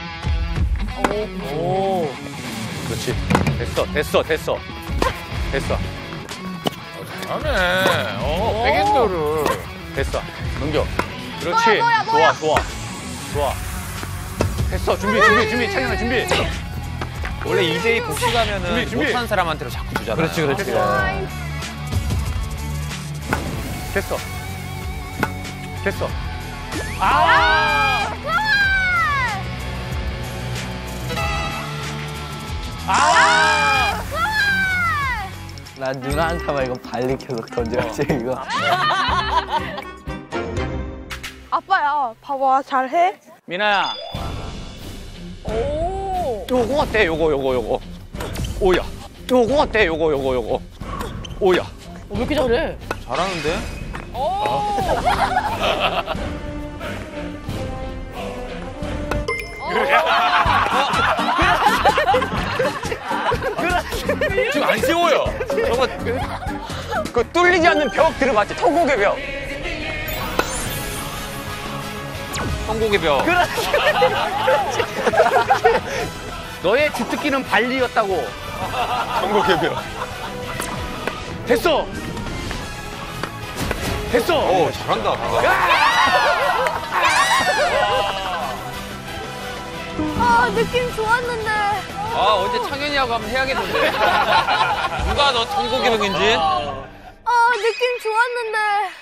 [SPEAKER 3] 오.
[SPEAKER 5] 그렇지. 됐어, 됐어, 됐어. 됐어.
[SPEAKER 1] 잘하네. 어, 백핸드를.
[SPEAKER 5] 됐어. 넘겨. 그렇지.
[SPEAKER 6] 뭐야, 뭐야, 뭐야.
[SPEAKER 5] 좋아, 좋아. 좋아. 됐어. 준비, 준비, 준비. 창현아, 준비.
[SPEAKER 10] 원래 이제이 복식 하면은
[SPEAKER 5] 준비, 준비.
[SPEAKER 10] 못한 사람한테로 자꾸 주잖아.
[SPEAKER 5] 그렇지, 그렇지. 됐어. 됐어. 아!
[SPEAKER 14] 아! 나 누나한테만 이거 발리 계속 던져야지, 이거.
[SPEAKER 13] 아빠야, 봐봐, 잘해?
[SPEAKER 5] 미나야. 오. 요거 어때? 요거, 요거, 요거. 오야. 요거 어때? 요거, 요거, 요거. 오야.
[SPEAKER 3] 어, 왜 이렇게 잘해?
[SPEAKER 10] 잘하는데?
[SPEAKER 1] 지금 안 세워요.
[SPEAKER 10] 저거 그 뚫리지 않는 벽 들어봤지? 통곡의 벽. 통곡의 벽.
[SPEAKER 5] 너의 주특기는 발리였다고.
[SPEAKER 12] 전국의 벽.
[SPEAKER 5] 됐어. 됐어.
[SPEAKER 10] 오, 잘한다.
[SPEAKER 6] 아, 느낌 좋았는데.
[SPEAKER 10] 아, 언제 창현이하고 한번 해야겠는데. 누가 너 통곡의 벽인지?
[SPEAKER 6] 아, 느낌 좋았는데.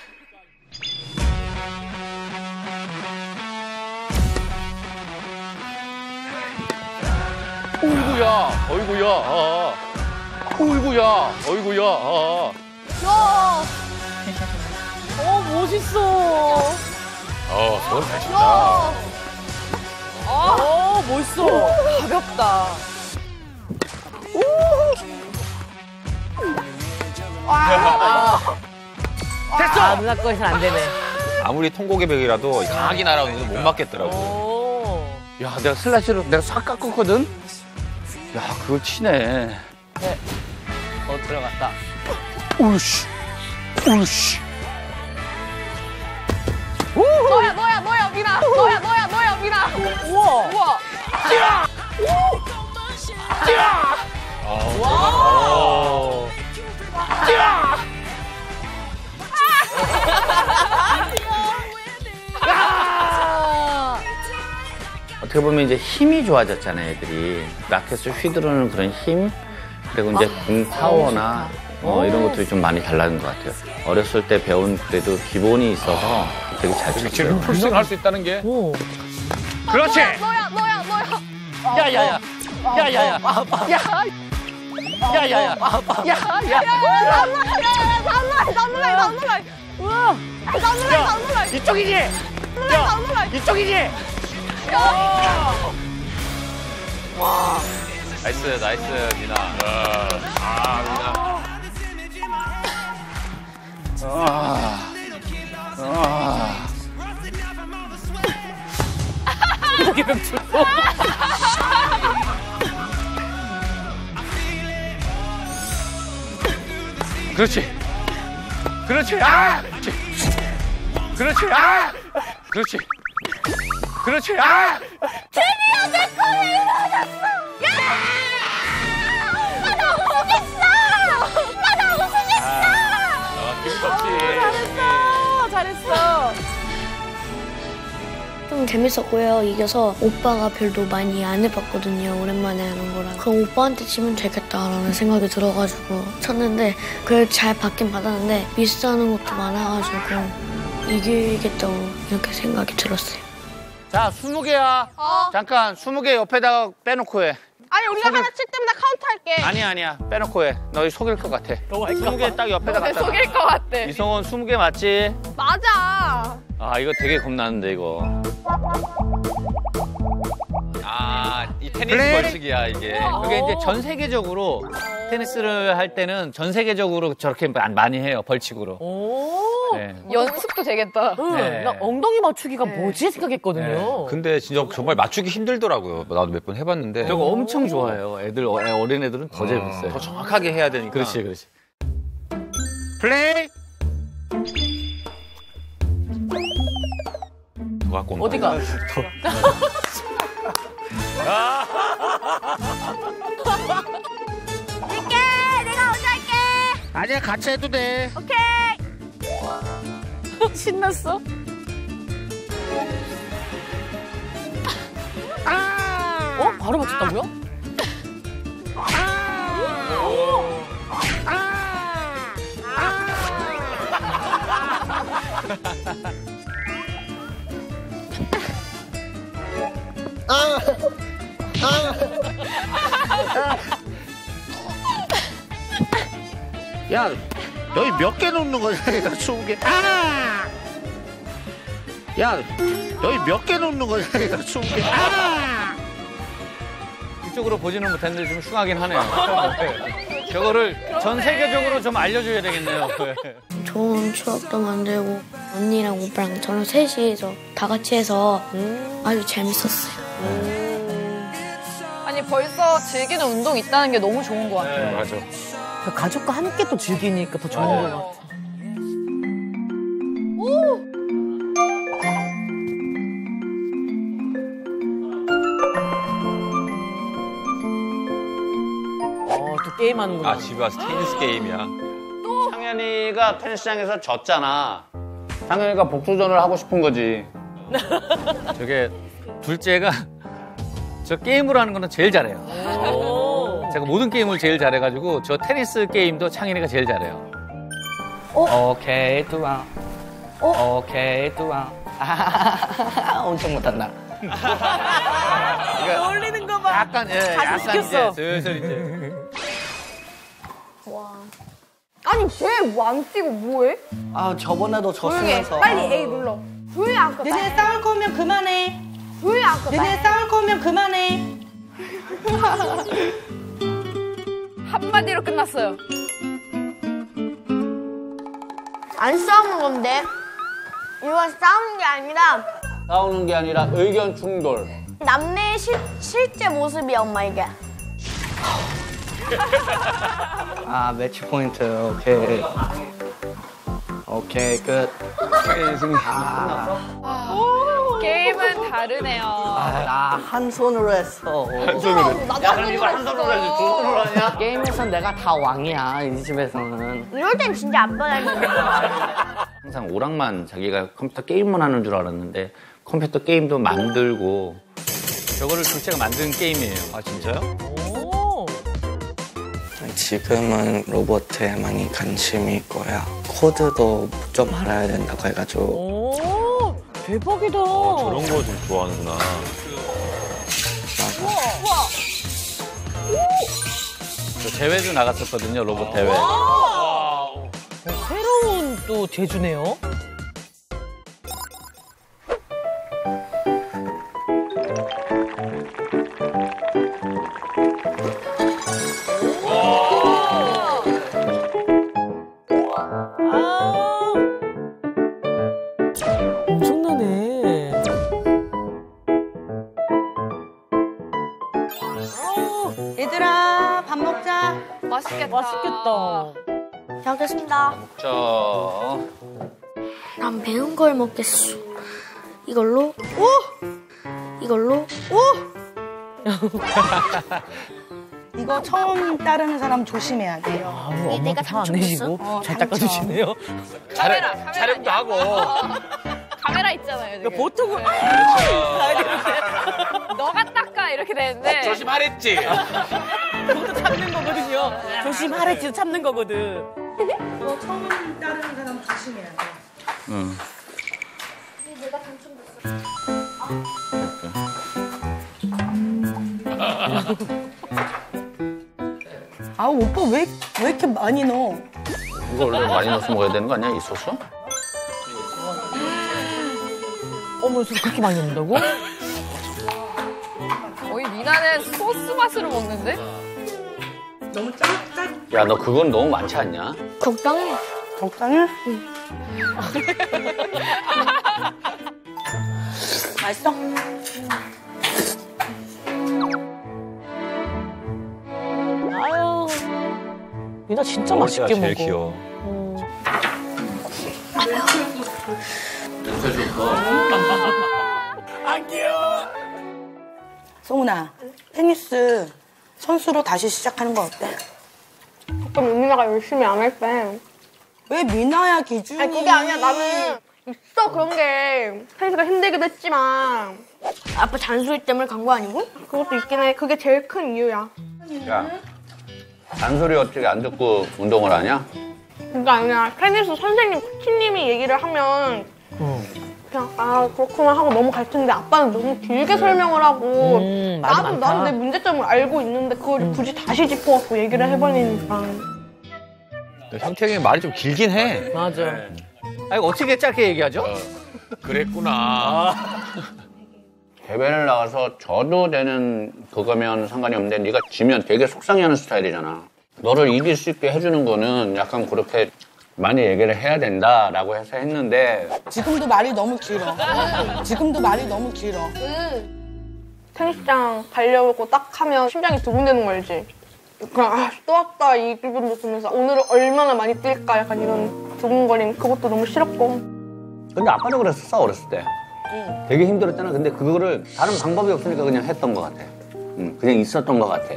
[SPEAKER 5] 어이구야, 어이구야, 아. 어이구야, 어이구야, 아.
[SPEAKER 6] 야,
[SPEAKER 3] 어, 멋있어.
[SPEAKER 1] 어, 저건 잘 친다.
[SPEAKER 6] 야.
[SPEAKER 3] 어, 멋있어. 가볍다.
[SPEAKER 5] 됐어.
[SPEAKER 3] 아, 누나 거에선 안 되네.
[SPEAKER 10] 아무리 통고개벽이라도 강하게 날아오는 못 맞겠더라고.
[SPEAKER 5] 야, 내가 슬라이스로 내가 싹 깎았거든? 야, 그걸 치네.
[SPEAKER 14] 네. 어, 들어갔다.
[SPEAKER 5] 우씨. 우씨.
[SPEAKER 4] 너야 너야 너야 미나. 너야 너야 너야 미나. 우와. 우와.
[SPEAKER 1] 뛰어! 뛰어!
[SPEAKER 4] 와.
[SPEAKER 1] 뛰어!
[SPEAKER 5] 어떻게 보면 이제 힘이 좋아졌잖아요, 애들이. 라켓을 휘두르는 그런 힘, 그리고 이제 공 파워나 어, 이런 것들이 좀 많이 달라진 것 같아요. 어렸을 때 배운 그래도 기본이 있어서 되게 잘 쳤어요.
[SPEAKER 1] 풀스윙 할 수 있다는 게.
[SPEAKER 4] 그렇지. 너야 너야 너야.
[SPEAKER 14] 야야야. 야야야. 야. 야야야. 야야.
[SPEAKER 4] 단물라이 단물라이 단물라이. 우와. 단물라이 단물라이.
[SPEAKER 14] 이쪽이지. 야. 이쪽이지.
[SPEAKER 4] 와.
[SPEAKER 10] 나이스, 나이스, 미나.
[SPEAKER 1] 아, 미나.
[SPEAKER 5] 아. 아.
[SPEAKER 3] 통고개벽 출동.
[SPEAKER 1] 그렇지. 그렇지. 아! 그렇지. 아! 그렇지. 그렇지. 아!
[SPEAKER 4] 드디어 내 꿈이 이루어졌어. 야! 오빠 나 우승했어. 오빠 나 우승했어.
[SPEAKER 1] 아, 기분 좋지.
[SPEAKER 4] 잘했어. 잘했어.
[SPEAKER 6] 좀 재밌었고요. 이겨서 오빠가 별로 많이 안 해봤거든요. 오랜만에 하는 거라. 그럼 오빠한테 지면 되겠다라는 생각이 들어가지고 쳤는데 그걸 잘 받긴 받았는데 미스하는 것도 많아가지고 이기겠다고 이렇게 생각이 들었어요.
[SPEAKER 5] 자, 스무 개야.
[SPEAKER 4] 어?
[SPEAKER 5] 잠깐, 스무 개 옆에다가 빼놓고 해.
[SPEAKER 4] 아니 우리가
[SPEAKER 5] 속일-
[SPEAKER 4] 하나 칠 때마다 카운트 할게.
[SPEAKER 5] 아니야, 아니야. 빼놓고 해. 너 속일 것 같아. 스무 개 딱 옆에다
[SPEAKER 4] 내
[SPEAKER 5] 갖다
[SPEAKER 4] 속일 것 같아.
[SPEAKER 5] 이성원 스무 개 맞지?
[SPEAKER 4] 맞아.
[SPEAKER 5] 아, 이거 되게 겁나는데, 이거.
[SPEAKER 10] 아, 이 테니스
[SPEAKER 5] 플레이.
[SPEAKER 10] 벌칙이야, 이게.
[SPEAKER 5] 그게 이제 전 세계적으로 테니스를 할 때는 전 세계적으로 저렇게 많이 해요, 벌칙으로.
[SPEAKER 3] 오.
[SPEAKER 5] 네.
[SPEAKER 4] 연습도 되겠다.
[SPEAKER 3] 응,
[SPEAKER 5] 네.
[SPEAKER 3] 나 엉덩이 맞추기가 뭐지 생각했거든요.
[SPEAKER 10] 근데 진짜 정말 맞추기 힘들더라고요. 나도 몇 번 해봤는데.
[SPEAKER 5] 저거 엄청 좋아해요. 애들, 어, 어린 애들은 더 재밌어요.
[SPEAKER 10] 더 정확하게 해야 되니까.
[SPEAKER 5] 그렇지, 그렇지.
[SPEAKER 10] 플레이! 더 갖고 온다.
[SPEAKER 3] 어디가?
[SPEAKER 4] 할게. 내가 먼저 할게.
[SPEAKER 5] 아니야, 같이 해도 돼.
[SPEAKER 4] 오케이. 신났어.
[SPEAKER 3] 어? 바로 맞췄다고요?
[SPEAKER 5] 야, 여기 몇 개 놓는 거야? 스무 개. 아! 야, 여기 몇 개 놓는 거야? 스무 개. 아! 이쪽으로 보지는 못했는데 좀 흉하긴 하네요. 저거를 전 세계적으로 좀 알려줘야 되겠네요.
[SPEAKER 6] 좋은 추억도 만들고 언니랑 오빠랑 저랑 셋이서 다 같이 해서 아주 재밌었어요.
[SPEAKER 4] 아니 벌써 즐기는 운동 있다는 게 너무 좋은 것 같아요.
[SPEAKER 1] 맞아.
[SPEAKER 3] 그 가족과 함께 또 즐기니까 더 좋은 것 같아. 어, 또 게임하는구나.
[SPEAKER 10] 아, 집에 와서 테니스 게임이야.
[SPEAKER 5] 상현이가 테니스장에서 졌잖아. 상현이가 복수전을 하고 싶은 거지. 저게 둘째가 저 게임으로 하는 거는 제일 잘해요. 제가 모든 게임을 제일 잘해가지고 저 테니스 게임도 창현이가 제일 잘해요.
[SPEAKER 14] 오케이, 뚜아. 오케이, 뚜아. 아, 엄청 못한다.
[SPEAKER 3] 놀리는 거 봐.
[SPEAKER 5] 약간, 예,
[SPEAKER 3] 자주
[SPEAKER 5] 약간
[SPEAKER 3] 시켰어.
[SPEAKER 5] 이제 슬슬 이제.
[SPEAKER 4] 와. 아니 쟤안 뛰고 뭐해?
[SPEAKER 14] 아, 저번에도
[SPEAKER 4] 조용히 해.
[SPEAKER 14] 졌으면서.
[SPEAKER 4] 빨리 A 눌러. 조용히 안 꺼.
[SPEAKER 11] 너네 싸울 거면 그만해.
[SPEAKER 4] 조용히 안 꺼.
[SPEAKER 11] 너네 싸울 거면 그만해.
[SPEAKER 4] 한마디로 끝났어요.
[SPEAKER 6] 안 싸우는 건데 이건 싸우는 게 아니라
[SPEAKER 5] 싸우는 게 아니라 의견 충돌.
[SPEAKER 6] 남매의 실, 실제 모습이야, 엄마, 이게.
[SPEAKER 14] 아, 매치 포인트. 오케이. 오케이, 끝.
[SPEAKER 4] 아, 게임은 다르네요.
[SPEAKER 14] 아, 나 한 손으로 했어.
[SPEAKER 5] 한 손으로 했어.
[SPEAKER 14] 나도 야, 그럼 이거 한 손으로 해야지. 두 손으로 하냐? 게임에선 내가 다 왕이야, 이 집에서는.
[SPEAKER 6] 이럴 땐 진짜 아빠 닮은
[SPEAKER 5] 항상 오락만 자기가 컴퓨터 게임만 하는 줄 알았는데 컴퓨터 게임도 만들고 저거를 둘째가 만든 게임이에요.
[SPEAKER 10] 아, 진짜요?
[SPEAKER 3] 오.
[SPEAKER 14] 지금은 로봇에 많이 관심이 있고요. 코드도 좀 알아야 된다고 해가지고.
[SPEAKER 3] 오, 대박이다.
[SPEAKER 10] 어, 저런 거 좀 좋아하는구나.
[SPEAKER 3] 우와, 우와.
[SPEAKER 5] 저 대회도 나갔었거든요, 로봇 대회.
[SPEAKER 3] 어, 새로운 또 재주네요. 아, 엄청나네.
[SPEAKER 11] 얘들아 밥 먹자.
[SPEAKER 4] 맛있겠다.
[SPEAKER 3] 맛있겠다.
[SPEAKER 6] 잘 먹겠습니다.
[SPEAKER 5] 저
[SPEAKER 6] 난 매운 걸 먹겠어. 이걸로? 오! 이걸로? 오!
[SPEAKER 11] 이거 처음 따르는 사람 조심해야 돼요.
[SPEAKER 3] 아, 엄마가 화 안 내시고
[SPEAKER 11] 어,
[SPEAKER 3] 잘
[SPEAKER 11] 당첨.
[SPEAKER 3] 닦아주시네요.
[SPEAKER 4] 카메라, 카메라.
[SPEAKER 10] 촬영도 하고.
[SPEAKER 4] 카메라 있잖아요. 지금.
[SPEAKER 3] 보통은
[SPEAKER 4] 너가 닦아 이렇게 되는데.
[SPEAKER 1] 조심하랬지.
[SPEAKER 3] 그것도 참는 거거든요. 조심하랬지 참는 거거든.
[SPEAKER 11] 이거 처음 따르는 사람 조심해야 돼.
[SPEAKER 5] 응.
[SPEAKER 6] 내가 당첨됐어.
[SPEAKER 11] 아 오빠 왜, 왜 이렇게 많이 넣어?
[SPEAKER 5] 이거 원래 많이 넣어서 먹어야 되는 거 아니야, 이 소스?
[SPEAKER 3] 어머, 저 그렇게 많이 넣는다고?
[SPEAKER 4] 거의 미나는 소스 맛으로 먹는데?
[SPEAKER 11] 너무 짠, 짠.
[SPEAKER 5] 야, 너 그건 너무 많지 않냐?
[SPEAKER 6] 적당해.
[SPEAKER 11] 적당해? 응. 맛있어?
[SPEAKER 3] 아유, 미나 진짜
[SPEAKER 10] 먹을 때가
[SPEAKER 3] 맛있게
[SPEAKER 10] 제일
[SPEAKER 3] 먹어.
[SPEAKER 10] 귀여워.
[SPEAKER 3] 음.
[SPEAKER 1] 안 귀여워.
[SPEAKER 11] 송은아, 테니스 선수로 다시 시작하는 거 어때?
[SPEAKER 13] 그럼 미나가 열심히 안 할 때.
[SPEAKER 11] 왜 미나야 기준이?
[SPEAKER 13] 아니 그게 아니야. 나는 있어 그런 게. 테니스가 힘들기도 했지만
[SPEAKER 6] 아빠 잔소리 때문에 간 거 아니고?
[SPEAKER 13] 그것도 있긴 해. 그게 제일 큰 이유야.
[SPEAKER 5] 야, 잔소리 어떻게 안 듣고 운동을 하냐?
[SPEAKER 13] 그게 아니라 테니스 선생님, 코치님이 얘기를 하면 그냥 아 그렇구나 하고 넘어갈 텐데 아빠는 너무 길게 설명을 하고
[SPEAKER 3] 음, 말이
[SPEAKER 13] 나도
[SPEAKER 3] 많다.
[SPEAKER 13] 나도 내 문제점을 알고 있는데 그걸 굳이 다시 짚어갖고 얘기를 해버리니까.
[SPEAKER 10] 형태형이 말이 좀 길긴 해.
[SPEAKER 3] 맞아.
[SPEAKER 5] 아니, 어떻게 짧게 얘기하죠?
[SPEAKER 1] 그랬구나.
[SPEAKER 5] 대회를 나가서 져도 되는 그거면 상관이 없는데 네가 지면 되게 속상해하는 스타일이잖아. 너를 이길 수 있게 해주는 거는 약간 그렇게 많이 얘기를 해야 된다라고 해서 했는데
[SPEAKER 11] 지금도 말이 너무 길어. 지금도 말이 너무 길어.
[SPEAKER 13] 테니스장 가려고 딱 하면 심장이 두근대는 거 알지? 그냥 아, 또 왔다 이 기분도 들면서 오늘은 얼마나 많이 뛸까 약간 이런 두근거림 그것도 너무 싫었고.
[SPEAKER 5] 근데 아빠도 그랬었어, 어렸을 때. 되게 힘들었잖아. 근데 그거를 다른 방법이 없으니까 그냥 했던 것 같아. 응, 그냥 있었던 것 같아.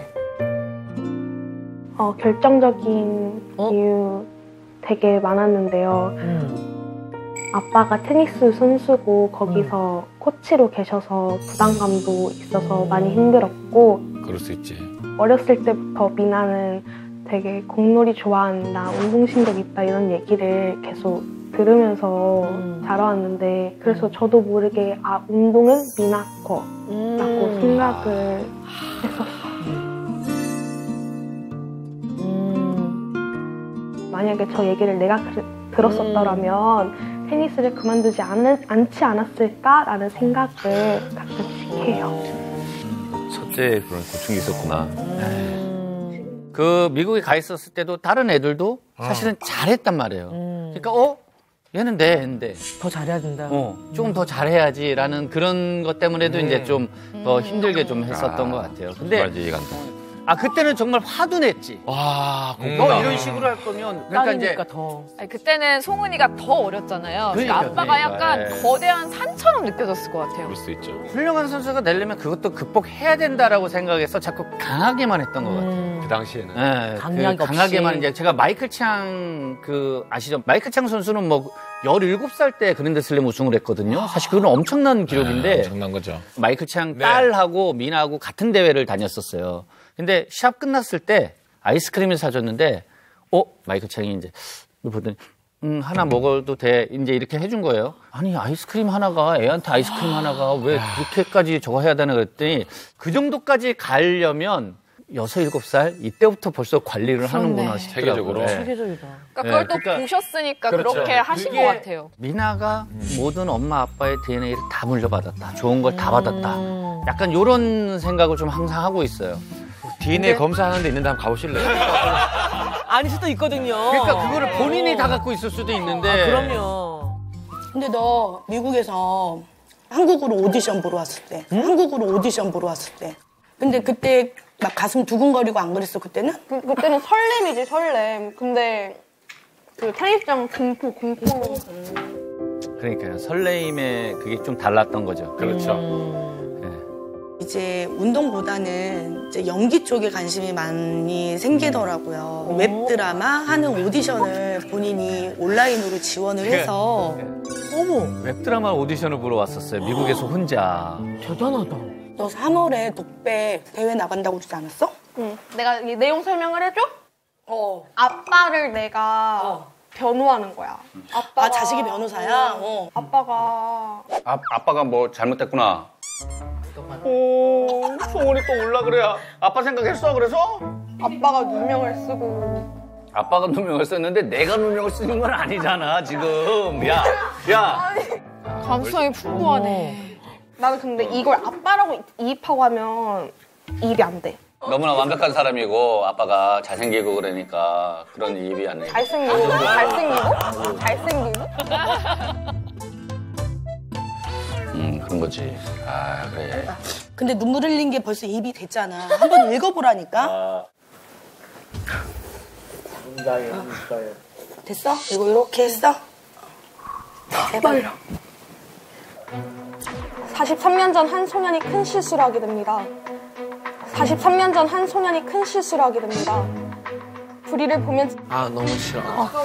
[SPEAKER 13] 어, 결정적인 이유 되게 많았는데요. 아빠가 테니스 선수고 거기서 코치로 계셔서 부담감도 있어서 많이 힘들었고
[SPEAKER 1] 그럴 수 있지.
[SPEAKER 13] 어렸을 때부터 미나는 되게 공놀이 좋아한다, 운동신경 있다 이런 얘기를 계속 들으면서 자라왔는데 그래서 저도 모르게 아 운동은 미나 거라고
[SPEAKER 3] 음.
[SPEAKER 13] 생각을 했었어요.
[SPEAKER 3] 음.
[SPEAKER 13] 만약에 저 얘기를 내가 그, 들었었더라면 음. 테니스를 그만두지 않, 않지 않았을까라는 생각을 가끔씩 해요.
[SPEAKER 10] 첫째 그런 고충이 있었구나.
[SPEAKER 5] 그 미국에 가 있었을 때도 다른 애들도 사실은 잘했단 말이에요. 그러니까 어? 얘는 돼, 했는데.
[SPEAKER 3] 더 잘해야 된다.
[SPEAKER 5] 어, 조금 더 잘해야지라는 그런 것 때문에도
[SPEAKER 3] 음.
[SPEAKER 5] 이제 좀 더 힘들게 좀 했었던
[SPEAKER 10] 아,
[SPEAKER 5] 것 같아요. 근데
[SPEAKER 10] 맞아, 이해가 안 돼.
[SPEAKER 5] 아 그때는 정말 화도 냈지.
[SPEAKER 10] 와,
[SPEAKER 5] 음. 너 이런 식으로 할 거면 그러니까 이제
[SPEAKER 3] 더.
[SPEAKER 4] 아니, 그때는 송은이가 더 어렸잖아요. 그러니까
[SPEAKER 5] 그러니까,
[SPEAKER 4] 아빠가
[SPEAKER 5] 그러니까.
[SPEAKER 4] 약간
[SPEAKER 5] 네.
[SPEAKER 4] 거대한 산처럼 느껴졌을 것 같아요.
[SPEAKER 10] 그럴 수 있죠.
[SPEAKER 5] 훌륭한 선수가 되려면 그것도 극복해야 된다라고 생각해서 자꾸 강하게만 했던 것 같아요.
[SPEAKER 12] 그 당시에는.
[SPEAKER 5] 네,
[SPEAKER 3] 강약이
[SPEAKER 5] 그
[SPEAKER 3] 없이.
[SPEAKER 5] 강하게만 이제 제가 마이클 창 그 아시죠? 마이클 창 선수는 뭐 열일곱 살 때 그랜드슬램 우승을 했거든요. 사실 그건 엄청난 기록인데
[SPEAKER 1] 엄청난 거죠.
[SPEAKER 5] 마이클 창
[SPEAKER 1] 네.
[SPEAKER 5] 딸하고 민하고 같은 대회를 다녔었어요. 근데 시합 끝났을 때 아이스크림을 사줬는데 어? 마이클 창이 이제 보더니 음, 하나 먹어도 돼. 이제 이렇게 해준 거예요. 아니, 아이스크림 하나가, 애한테 아이스크림 하나가 왜 그렇게까지 저거 해야 되나 그랬더니 그 정도까지 가려면 여섯, 일곱 살 이때부터 벌써 관리를 하는구나 싶더라고요.
[SPEAKER 12] 체계적으로.
[SPEAKER 3] 체계적이다.
[SPEAKER 4] 그러니까 그걸
[SPEAKER 5] 네,
[SPEAKER 4] 또
[SPEAKER 5] 그러니까-
[SPEAKER 4] 보셨으니까 그
[SPEAKER 5] 그렇죠.
[SPEAKER 4] 렇게 하신 것
[SPEAKER 5] 그게
[SPEAKER 4] 같아요.
[SPEAKER 5] 미나가 모든 엄마 아빠의 디엔에이를 다 물려받았다. 좋은 걸 다 받았다. 약간 이런 생각을 좀 항상 하고 있어요.
[SPEAKER 10] 디엔에이
[SPEAKER 5] 근데-
[SPEAKER 10] 검사하는 데 있는데 한번 가보실래요?
[SPEAKER 3] 아닐 수도 있거든요.
[SPEAKER 5] 그러니까 그거를 본인이 다 갖고 있을 수도 있는데.
[SPEAKER 3] 아, 그럼요.
[SPEAKER 11] 근데 너 미국에서 한국으로 오디션 보러 왔을 때, 한국으로 오디션 보러 왔을 때. 근데 그때 막 가슴 두근거리고 안 그랬어 그때는?
[SPEAKER 13] 그, 그때는 설렘이지 설렘. 근데 그 테니스장 공포 공포.
[SPEAKER 5] 그러니까요. 설레임에 그게 좀 달랐던 거죠.
[SPEAKER 12] 그렇죠.
[SPEAKER 11] 이제 운동보다는 이제 연기 쪽에 관심이 많이 생기더라고요. 웹드라마 하는 오디션을 본인이 온라인으로 지원을 해서.
[SPEAKER 5] 어머. 웹드라마 오디션을 보러 왔었어요. 미국에서 혼자.
[SPEAKER 3] 대단하다.
[SPEAKER 11] 너 삼월에 독백 대회 나간다고 그러지 않았어?
[SPEAKER 13] 응. 내가 이 내용 설명을 해줘? 어. 아빠를 내가 변호하는 거야. 아빠가
[SPEAKER 11] 아, 자식이 변호사야? 어.
[SPEAKER 13] 아빠가
[SPEAKER 5] 아, 아빠가 뭐 잘못했구나.
[SPEAKER 13] 오,
[SPEAKER 5] 송원이 또 올라 그래야. 아빠 생각했어 그래서?
[SPEAKER 13] 아빠가 누명을 쓰고
[SPEAKER 5] 아빠가 누명을 썼는데 내가 누명을 쓰는 건 아니잖아 지금. 야, 야.
[SPEAKER 4] 감수성이 풍부하네.
[SPEAKER 13] 나는 근데 이걸 아빠라고 이입하고 하면 이입이 안 돼.
[SPEAKER 5] 너무나 완벽한 사람이고 아빠가 잘생기고 그러니까 그런 이입이 안 해.
[SPEAKER 13] 잘생기고 잘생기고 잘생기고
[SPEAKER 5] 음 그런 거지. 아 그래.
[SPEAKER 11] 근데 눈물 흘린 게 벌써 입이 됐잖아. 한번 읽어보라니까. 됐어? 이거 이렇게 했어? 제발.
[SPEAKER 13] 사십삼 년 전 한 소년이 큰 실수를 하게 됩니다. 사십삼 년 전 한 소년이 큰 실수를 하게 됩니다. 불의를 보면
[SPEAKER 14] 아 너무 싫어.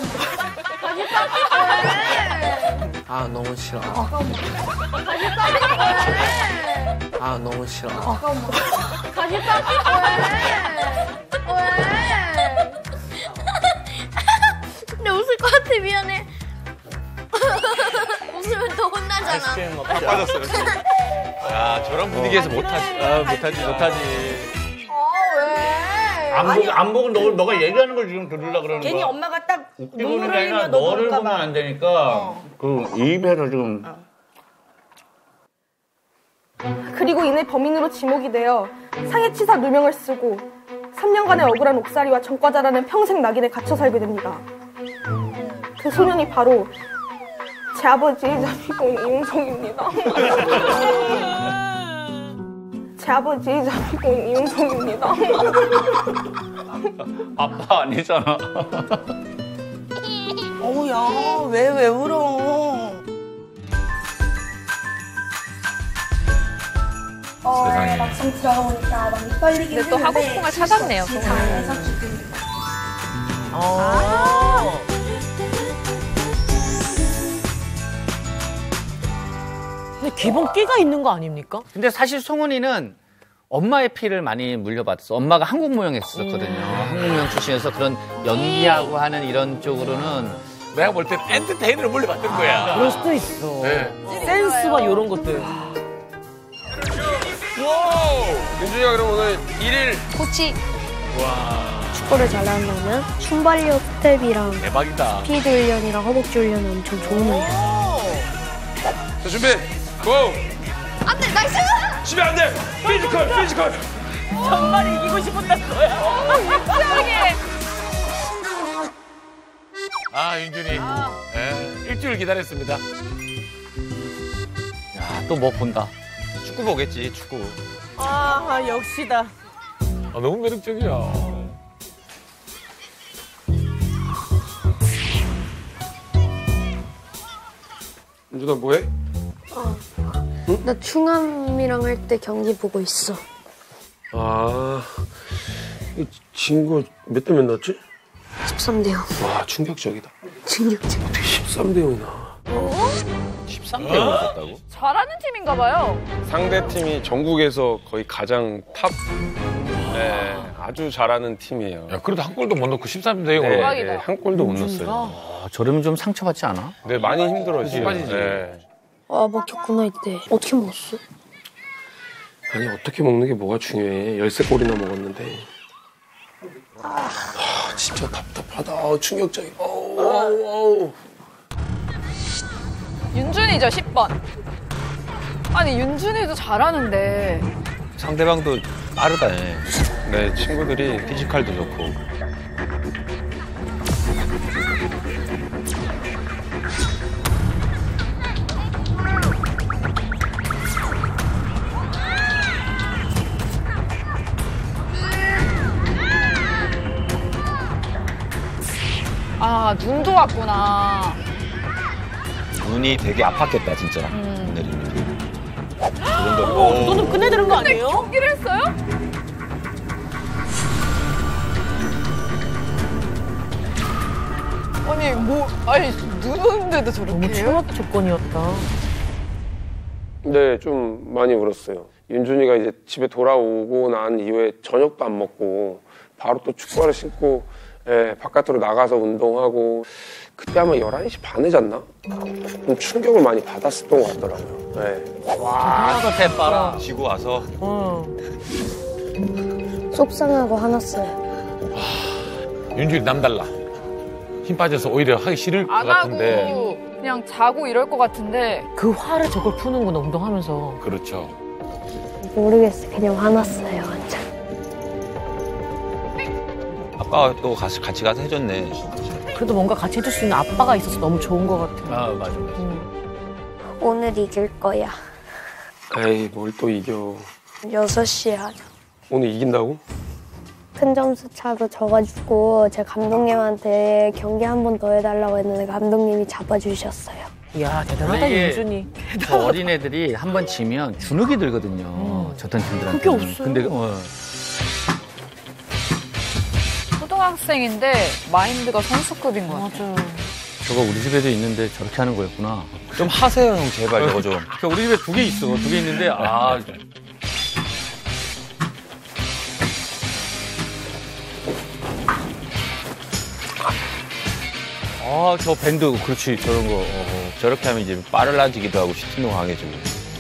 [SPEAKER 14] 아 너무 싫어. 아 너무 싫어.
[SPEAKER 6] 근데 웃을 것 같아. 미안해. 웃으면 또 혼나잖아.
[SPEAKER 10] 빠졌어요. 야, 저런 분위기에서 못하지.
[SPEAKER 5] 아 못하지 못하지.
[SPEAKER 13] 왜?
[SPEAKER 5] 안 보고 안 보고 너 너가 얘기하는 걸 지금 들으려 그러는 거야.
[SPEAKER 11] 괜히 엄마가 딱
[SPEAKER 5] 웃기고
[SPEAKER 11] 눈물
[SPEAKER 5] 있는 게 아니라
[SPEAKER 11] 흘리면 너
[SPEAKER 5] 너를
[SPEAKER 11] 볼까
[SPEAKER 5] 보면
[SPEAKER 11] 봐.
[SPEAKER 5] 안 되니까 그 입에서 지금.
[SPEAKER 13] 그리고 이내 범인으로 지목이 되어 상해치사 누명을 쓰고 삼 년간의 억울한 옥살이와 전과자라는 평생 낙인에 갇혀 살게 됩니다. 그 소년이 바로 제 아버지이자 피고인 이용성입니다. 제 아버지이자 피고인 이용성입니다.
[SPEAKER 5] 아빠 아니잖아.
[SPEAKER 11] 어우야, 왜, 왜 울어?
[SPEAKER 13] 어,
[SPEAKER 10] 세상에.
[SPEAKER 13] 막상 들어가보니까 많이 떨리긴
[SPEAKER 4] 근데 또 하고 싶은 걸 찾았네요.
[SPEAKER 13] 잘해서 지금
[SPEAKER 3] 아. 근데 기본 끼가 있는 거 아닙니까?
[SPEAKER 5] 근데 사실 송은이는 엄마의 피를 많이 물려받았어. 엄마가 한국 무용했었거든요. 한국 무용 출신에서 그런 연기하고 하는 이런 쪽으로는
[SPEAKER 1] 내가 볼 때 엔터테이너를 물려받은 거야.
[SPEAKER 3] 그럴 수도 있어.
[SPEAKER 1] 네.
[SPEAKER 3] 센스와 이런 것들.
[SPEAKER 12] 윤준이가 그럼 오늘 일일
[SPEAKER 6] 코치
[SPEAKER 1] 와,
[SPEAKER 6] 축구를 잘한다면 순발력 스텝이랑
[SPEAKER 1] 대박이다.
[SPEAKER 6] 스피드 훈련이랑 허벅지 훈련은 엄청 좋은 훈련.
[SPEAKER 12] 자 준비 고!
[SPEAKER 6] 안돼 나이스!
[SPEAKER 12] 집에 안 돼! 피지컬 피지컬!
[SPEAKER 3] 정말 이기고 싶었던 거야.
[SPEAKER 4] 유치하게.
[SPEAKER 1] 아, 윤준이. 예, 일주일 기다렸습니다.
[SPEAKER 5] 야, 또 뭐 본다.
[SPEAKER 10] 축구 보겠지, 축구.
[SPEAKER 3] 아, 아 역시다.
[SPEAKER 1] 아, 너무 매력적이야.
[SPEAKER 12] 윤준아 뭐해?
[SPEAKER 6] 어. 응? 나 충암이랑 할 때 경기 보고 있어.
[SPEAKER 12] 아, 진 거 몇 대 몇 났지?
[SPEAKER 6] 십삼 대 영.
[SPEAKER 12] 와, 충격적이다.
[SPEAKER 6] 충격적.
[SPEAKER 12] 어떻게 십삼 대 영이 나와?
[SPEAKER 4] 어?
[SPEAKER 10] 십삼 대 영을 했다고?
[SPEAKER 4] 잘하는 팀인가 봐요.
[SPEAKER 12] 상대 팀이 전국에서 거의 가장 탑, 네, 아주 잘하는 팀이에요.
[SPEAKER 1] 야, 그래도 한 골도 못 넣고 십삼 대 영으로.
[SPEAKER 12] 네, 네, 한 골도 못 넣었어요.
[SPEAKER 5] 아, 저러면 좀 상처받지 않아?
[SPEAKER 12] 네, 많이 힘들어지.
[SPEAKER 1] 빠지지.
[SPEAKER 12] 네.
[SPEAKER 6] 아, 먹혔구나, 이때. 어떻게 먹었어?
[SPEAKER 12] 아니, 어떻게 먹는 게 뭐가 중요해. 열세 골이나 먹었는데. 아, 진짜 답답하다. 어, 충격적이다. 어우, 어우, 어우.
[SPEAKER 4] 윤준이죠, 십 번. 아니, 윤준이도 잘하는데.
[SPEAKER 10] 상대방도 빠르다네.
[SPEAKER 12] 네, 친구들이 피지컬도 좋고.
[SPEAKER 4] 아, 눈도 왔구나.
[SPEAKER 10] 눈이 되게 아팠겠다, 진짜.
[SPEAKER 4] 음.
[SPEAKER 10] 오늘은.
[SPEAKER 3] 어, 그 정도면 끝내드는 거 아니에요?
[SPEAKER 4] 경기를 했어요? 아니, 뭐, 아니, 눈 오는데도 저렇게
[SPEAKER 3] 너무 최악의 조건이었다.
[SPEAKER 12] 네, 좀 많이 울었어요. 윤준이가 이제 집에 돌아오고 난 이후에 저녁도 안 먹고 바로 또 축구화를 신고 예, 바깥으로 나가서 운동하고 그때 아마 열한 시 반에 잤나? 좀 충격을 많이 받았었던 것 같더라고요. 네.
[SPEAKER 5] 와, 더 대빠라.
[SPEAKER 10] 지고 와서.
[SPEAKER 3] 어.
[SPEAKER 6] 속상하고 화났어요.
[SPEAKER 1] 윤준이 남달라. 힘 빠져서 오히려 하기 싫을 것
[SPEAKER 4] 안
[SPEAKER 1] 같은데.
[SPEAKER 4] 하고 그냥 자고 이럴 것 같은데.
[SPEAKER 3] 그 화를 저걸 푸는구나, 운동하면서.
[SPEAKER 1] 그렇죠.
[SPEAKER 6] 모르겠어요. 그냥 화났어요, 완전.
[SPEAKER 10] 아빠가 또 같이, 같이 가서 해줬네.
[SPEAKER 3] 그래도 뭔가 같이 해줄 수 있는 아빠가 있어서 너무 좋은 것 같아.
[SPEAKER 5] 아, 맞아, 맞아.
[SPEAKER 6] 오늘 이길 거야.
[SPEAKER 12] 에이, 뭘 또 이겨.
[SPEAKER 6] 여섯 시에 하자.
[SPEAKER 12] 오늘 이긴다고?
[SPEAKER 6] 큰 점수 차로 져가지고 제 감독님한테 경기 한 번 더 해달라고 했는데 감독님이 잡아주셨어요.
[SPEAKER 3] 이야, 대단하다,
[SPEAKER 5] 이게
[SPEAKER 3] 윤준이.
[SPEAKER 5] 저 어린애들이 한 번 지면 주눅이 들거든요. 음. 저딴 팀들한테.
[SPEAKER 3] 그게 없어요.
[SPEAKER 5] 근데 어,
[SPEAKER 4] 초등학생인데 마인드가 선수급인 것 같아요.
[SPEAKER 3] 맞아요.
[SPEAKER 5] 저거 우리 집에도 있는데 저렇게 하는 거였구나.
[SPEAKER 10] 좀 하세요, 형, 제발, 저거 좀.
[SPEAKER 5] 저 우리 집에 두 개 있어. 두 개 있는데, 아. 아, 저 밴드, 그렇지, 저런 거. 어,
[SPEAKER 10] 저렇게 하면 이제 빨라지기도 하고 슈팅도 강해지고.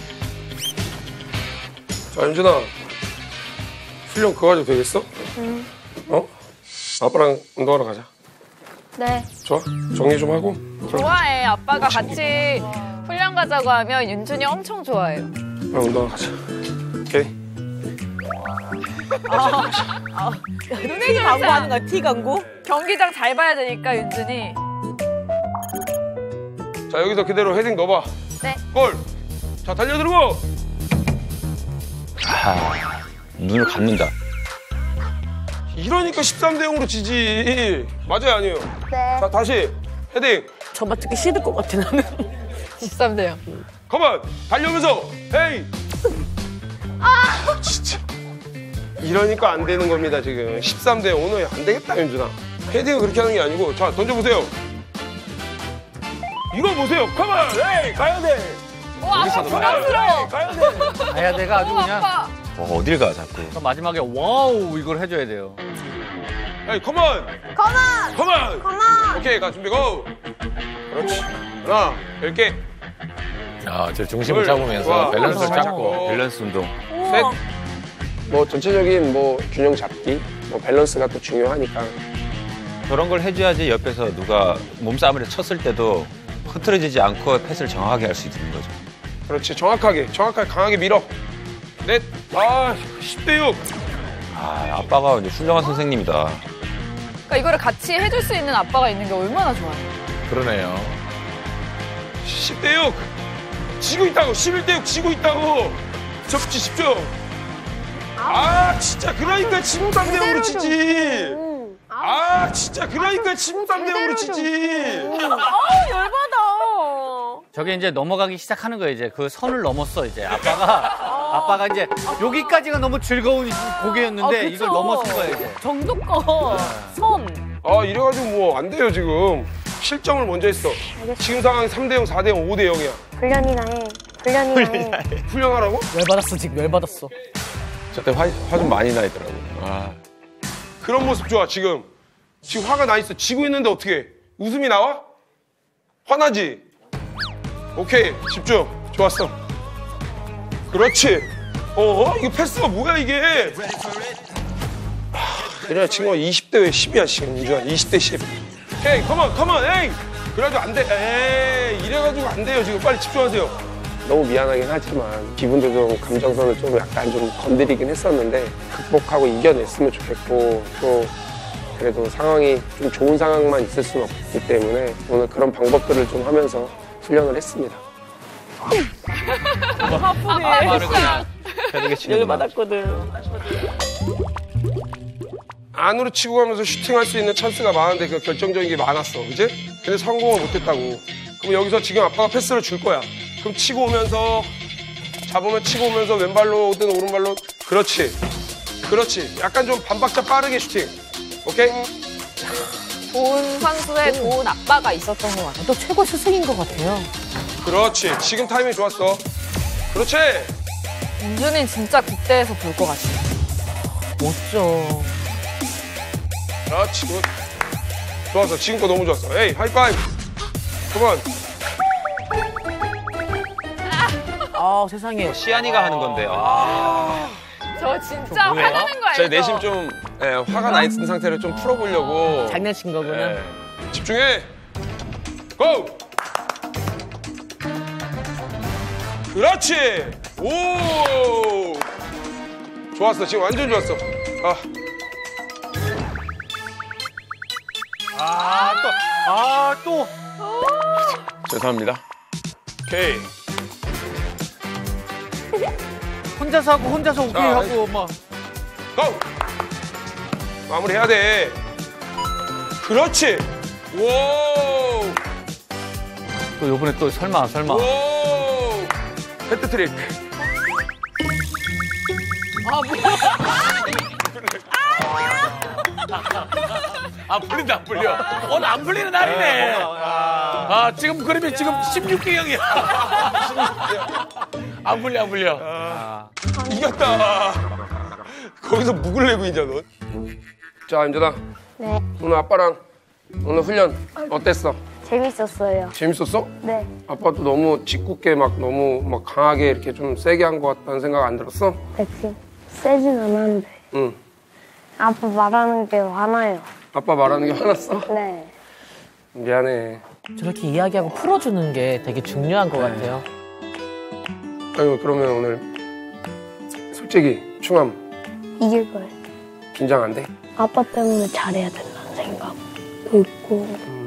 [SPEAKER 12] 자, 윤준아. 훈련 그거 가지고 되겠어?
[SPEAKER 6] 응.
[SPEAKER 12] 어? 아빠랑 운동하러 가자.
[SPEAKER 6] 네.
[SPEAKER 12] 좋아? 정리 좀 하고.
[SPEAKER 4] 좋아해. 아빠가 같이 훈련 가자고 하면 윤준이 엄청 좋아해요.
[SPEAKER 12] 그럼 운동하러 가자. 오케이?
[SPEAKER 4] 아, 아,
[SPEAKER 3] 티 광고 하는 거야, 티 광고?
[SPEAKER 4] 경기장 잘 봐야 되니까, 윤준이.
[SPEAKER 12] 자, 여기서 그대로 헤딩 넣어봐.
[SPEAKER 4] 네.
[SPEAKER 12] 골! 자, 달려들고!
[SPEAKER 10] 아, 눈을 감는다.
[SPEAKER 12] 이러니까 십삼 대 영으로 지지. 맞아요, 아니에요?
[SPEAKER 6] 네.
[SPEAKER 12] 자, 다시 헤딩.
[SPEAKER 3] 저만 듣기 싫을 것 같아, 나는.
[SPEAKER 4] 십삼 대 영.
[SPEAKER 12] 컴온! 달려오면서 헤이! 아! 진짜. 이러니까 안 되는 겁니다, 지금. 십삼 대 영. 오늘 안 되겠다, 윤준아. 헤딩을 그렇게 하는 게 아니고. 자, 던져보세요. 이거 보세요. 컴온! 헤이! 가야 돼!
[SPEAKER 4] 와, 아빠 부담스러워.
[SPEAKER 12] 가야 돼!
[SPEAKER 5] 가야 돼가 아주
[SPEAKER 4] 오,
[SPEAKER 5] 그냥.
[SPEAKER 4] 아빠.
[SPEAKER 10] 어, 어딜 가, 자꾸.
[SPEAKER 5] 마지막에 와우, 이걸 해줘야 돼요.
[SPEAKER 12] 헤이, 컴온!
[SPEAKER 6] 컴온!
[SPEAKER 12] 컴온!
[SPEAKER 6] 컴온!
[SPEAKER 12] 오케이, 가, 준비, 고! 그렇지. 하나, 열 개.
[SPEAKER 1] 아, 저 중심을
[SPEAKER 12] 둘,
[SPEAKER 1] 잡으면서
[SPEAKER 12] 좋아.
[SPEAKER 1] 밸런스를
[SPEAKER 12] 어,
[SPEAKER 1] 잡고.
[SPEAKER 10] 밸런스 운동.
[SPEAKER 12] 셋. 뭐 전체적인 뭐 균형 잡기, 뭐 밸런스가 또 중요하니까.
[SPEAKER 10] 저런 걸 해줘야지 옆에서 누가 몸싸움을 쳤을 때도 흐트러지지 않고 패스를 정확하게 할 수 있는 거죠.
[SPEAKER 12] 그렇지, 정확하게, 정확하게 강하게 밀어. 넷, 아, 십 대 육.
[SPEAKER 10] 아, 아빠가 이제 훌륭한 선생님이다.
[SPEAKER 4] 그러니까 이거를 같이 해줄 수 있는 아빠가 있는 게 얼마나 좋아요.
[SPEAKER 1] 그러네요. 십 대 육 지고 있다고. 십일 대 육 지고 있다고. 접지 집중. 아 진짜 그러니까 치무담대으로 치지. 아 진짜 그러니까 치무담대으로 치지.
[SPEAKER 3] 아 열받아.
[SPEAKER 5] 저게 이제 넘어가기 시작하는 거예요. 이제 그 선을 넘었어. 이제 아빠가 아빠가 이제 여기까지가 너무 즐거운 고개였는데
[SPEAKER 3] 아,
[SPEAKER 5] 이걸 넘어선 거예요. 이제.
[SPEAKER 3] 정도껏 선.
[SPEAKER 12] 아 이래가지고 뭐 안 돼요 지금. 실점을 먼저 했어. 지금 상황이 삼 대 영, 사 대 영, 오 대 영이야.
[SPEAKER 13] 훈련이나 해. 훈련이나 해.
[SPEAKER 12] 훈련하라고?
[SPEAKER 3] 열받았어 지금 열받았어.
[SPEAKER 12] 저때 화 좀 많이 나 있더라고. 아. 그런 모습 좋아 지금. 지금 화가 나 있어. 지고 있는데 어떻게? 웃음이 나와? 화나지? 오케이 집중. 좋았어. 그렇지. 어? 이거 패스가 뭐야 이게? 그래 친구가 이십 대 왜 십이야 지금 윤주야. 이십 대 십. 헤이 컴온 컴온 에이. 그래가지고 안 돼. 에이 이래가지고 안 돼요 지금. 빨리 집중하세요. 너무 미안하긴 하지만 기분도 좀 감정선을 좀 약간 좀 건드리긴 했었는데 극복하고 이겨냈으면 좋겠고 또 그래도 상황이 좀 좋은 상황만 있을 수는 없기 때문에 오늘 그런 방법들을 좀 하면서 훈련을 했습니다.
[SPEAKER 3] 아프네.
[SPEAKER 12] 진짜
[SPEAKER 3] 열받았거든.
[SPEAKER 12] 안으로 치고 가면서 슈팅할 수 있는 찬스가 많은데 그 결정적인 게 많았어, 그지? 근데 성공을 못했다고. 그럼 여기서 지금 아빠가 패스를 줄 거야. 그럼 치고 오면서 잡으면 치고 오면서 왼발로든 오른발로. 그렇지, 그렇지. 약간 좀 반박자 빠르게 슈팅. 오케이?
[SPEAKER 4] 좋은 선수의 좋은 아빠가 있었던 것 같아요.
[SPEAKER 3] 또 최고 스승인 것 같아요.
[SPEAKER 12] 그렇지. 지금 타이밍 좋았어. 그렇지.
[SPEAKER 4] 윤준이는 진짜 국대에서 볼 것 같아요.
[SPEAKER 3] 멋져.
[SPEAKER 12] 그렇지. 굿. 좋았어. 지금 거 너무 좋았어. 에이, 하이파이브. 그만.
[SPEAKER 3] 아 세상에.
[SPEAKER 10] 시안이가 하는 건데. 아.
[SPEAKER 4] 저 진짜 화나는 거 알죠?
[SPEAKER 12] 제 내심 좀 예, 화가 나 있는 상태를 좀 풀어보려고.
[SPEAKER 3] 장난친 거구나.
[SPEAKER 12] 예. 집중해. 고! 그렇지. 오. 좋았어. 지금 완전 좋았어. 아.
[SPEAKER 5] 아, 또, 아, 또.
[SPEAKER 12] 죄송합니다. 오케이.
[SPEAKER 5] 혼자서 하고, 혼자서 오케이
[SPEAKER 12] 자,
[SPEAKER 5] 하고, 막.
[SPEAKER 12] 고! 마무리해야 돼. 그렇지. 오.
[SPEAKER 5] 또 요번에 또 설마, 설마.
[SPEAKER 12] 오. 헤트트릭.
[SPEAKER 3] 아 뭐야?
[SPEAKER 1] 안 풀린다, 안 풀려. 오늘 안 풀리는 날이네. 아, 지금 그러면 지금 십육 대 영이야. 안 풀려, 안 풀려.
[SPEAKER 12] 아. 이겼다. 거기서 묵을 내고 있냐, 너? 자, 임준아.
[SPEAKER 6] 네.
[SPEAKER 12] 오늘 아빠랑 오늘 훈련 어땠어?
[SPEAKER 6] 재밌었어요.
[SPEAKER 12] 재밌었어?
[SPEAKER 6] 네.
[SPEAKER 12] 아빠도 너무 짓궂게 막 너무 막 강하게 이렇게 좀 세게 한 것 같다는 생각 안 들었어?
[SPEAKER 6] 그치. 세진 않았는데.
[SPEAKER 12] 응.
[SPEAKER 6] 아빠 말하는 게 화나요.
[SPEAKER 12] 아빠 말하는 게 화났어?
[SPEAKER 6] 네.
[SPEAKER 12] 미안해.
[SPEAKER 3] 저렇게 이야기하고 풀어주는 게 되게 중요한 것 같아요.
[SPEAKER 12] 아이고, 그러면 오늘 솔직히 충암
[SPEAKER 6] 이길 거예요.
[SPEAKER 12] 긴장 안 돼?
[SPEAKER 6] 아빠 때문에 잘해야 된다는 생각도 있고.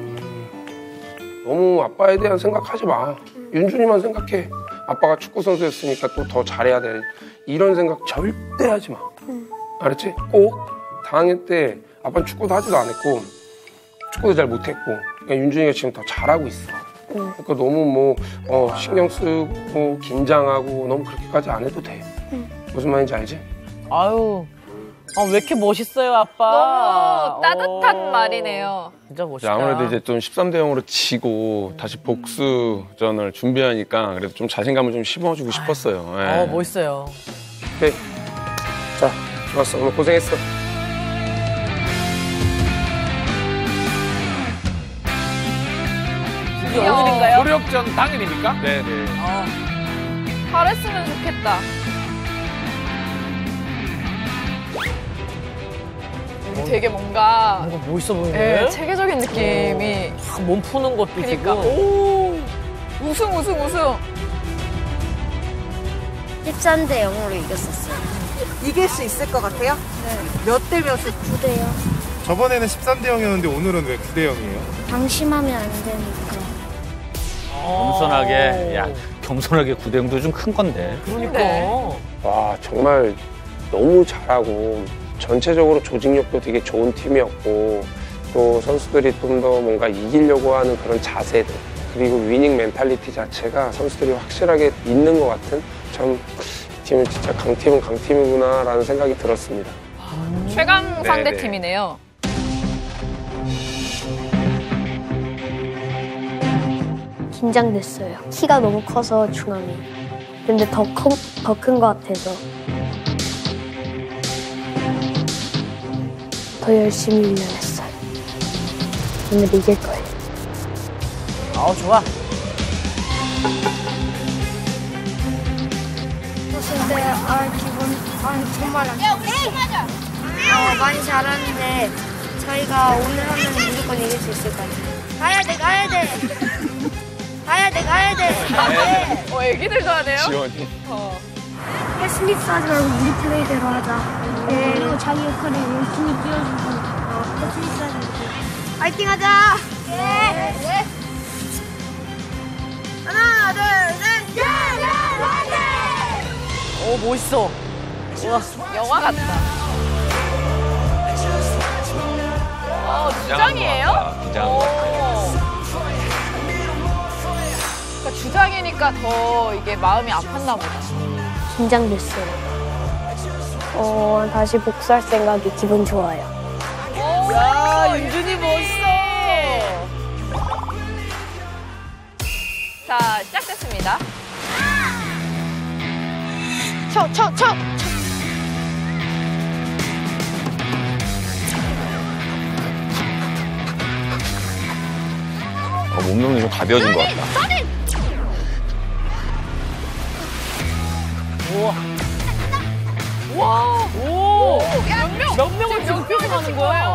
[SPEAKER 12] 너무 아빠에 대한 생각하지 마. 윤준이만 생각해. 아빠가 축구 선수였으니까 또 더 잘해야 돼. 이런 생각 절대 하지 마.
[SPEAKER 6] 응.
[SPEAKER 12] 알았지? 꼭 사 학년 때 아빠는 축구도 하지도 않았고 축구도 잘 못했고 그러니까 윤준이가 지금 더 잘하고 있어.
[SPEAKER 6] 응.
[SPEAKER 12] 그러니까 너무 뭐 어, 신경 쓰고 긴장하고 너무 그렇게까지 안 해도 돼.
[SPEAKER 6] 응.
[SPEAKER 12] 무슨 말인지 알지?
[SPEAKER 3] 아유, 아, 왜 이렇게 멋있어요, 아빠.
[SPEAKER 4] 너무 따뜻한
[SPEAKER 3] 오.
[SPEAKER 4] 말이네요.
[SPEAKER 3] 진짜 멋있다.
[SPEAKER 15] 아무래도 이제 좀 십삼 대 영으로 지고 다시 복수전을 준비하니까 그래도 좀 자신감을 좀 심어주고 싶었어요. 예.
[SPEAKER 3] 어, 멋있어요.
[SPEAKER 12] 오케이. 자, 좋았어. 오늘 고생했어.
[SPEAKER 3] 이게 오늘인가요?
[SPEAKER 1] 노력전 당일입니까?
[SPEAKER 15] 네, 네.
[SPEAKER 3] 아,
[SPEAKER 4] 잘했으면 좋겠다. 되게 뭔가
[SPEAKER 3] 뭔가 멋있어 보이네.
[SPEAKER 4] 예, 체계적인 느낌이.
[SPEAKER 3] 아, 몸 푸는 것도
[SPEAKER 4] 그러니까.
[SPEAKER 3] 있고.
[SPEAKER 4] 오, 우승, 우승, 우승.
[SPEAKER 6] 십삼 대 영으로 이겼었어요.
[SPEAKER 16] 이길 수 있을 것 같아요? 네. 몇 대 몇을?
[SPEAKER 6] 구 대요.
[SPEAKER 16] 저번에는 십삼 대 영이었는데 오늘은 왜 구 대 영이에요?
[SPEAKER 6] 방심하면 안 되니까.
[SPEAKER 5] 겸손하게, 야, 겸손하게 구 대 영도 좀 큰 건데.
[SPEAKER 3] 그러니까.
[SPEAKER 12] 와 정말 너무 잘하고 전체적으로 조직력도 되게 좋은 팀이었고 또 선수들이 좀 더 뭔가 이기려고 하는 그런 자세들 그리고 위닝 멘탈리티 자체가 선수들이 확실하게 있는 것 같은 참 이 팀은 진짜 강팀은 강팀이구나라는 생각이 들었습니다.
[SPEAKER 4] 최강 상대
[SPEAKER 12] 네네.
[SPEAKER 4] 팀이네요.
[SPEAKER 6] 긴장됐어요. 키가 너무 커서 중함이. 근데 더 더 큰 것 같아서 더 열심히 훈련했어요. 오늘 이길 거예요.
[SPEAKER 3] 아 좋아.
[SPEAKER 6] 근데 아 기분 아 정말 안 좋아. 어, 많이 잘하는데 저희가 오늘 하면 무조건 이길 수 있을 것 같아요. 가야 돼, 가야 돼. 가야 돼, 가야 돼. 네.
[SPEAKER 4] 어, 애기들도 하네요.
[SPEAKER 15] 지원이.
[SPEAKER 4] 어.
[SPEAKER 6] 패스미스 하지 말고 우리 플레이대로 하자. 네. 그리고 자기 역할을 열심히 뛰어주고 어, 패스미스 하지 말고. 파이팅 하자. 네. 네. 하나, 둘, 셋. 야, 야, 화이팅!
[SPEAKER 3] 오 멋있어. 우와.
[SPEAKER 4] 영화 같다. 어, 주장이에요?
[SPEAKER 10] 긴장한
[SPEAKER 4] 오.
[SPEAKER 10] 거.
[SPEAKER 4] 그러니까 주장이니까 더 이게 마음이 아팠나 보다.
[SPEAKER 6] 긴장됐어요. 어, 다시 복수할 생각이 기분 좋아요.
[SPEAKER 3] 야 윤준이 멋있어.
[SPEAKER 4] 자, 시작됐습니다.
[SPEAKER 6] 쳐, 쳐, 쳐.
[SPEAKER 10] 어, 몸통이 좀 가벼워진 것 같다.
[SPEAKER 3] 우와.
[SPEAKER 4] 와,
[SPEAKER 3] 오.
[SPEAKER 4] 몇 명?
[SPEAKER 3] 몇 명을 지금 표정하는 거야?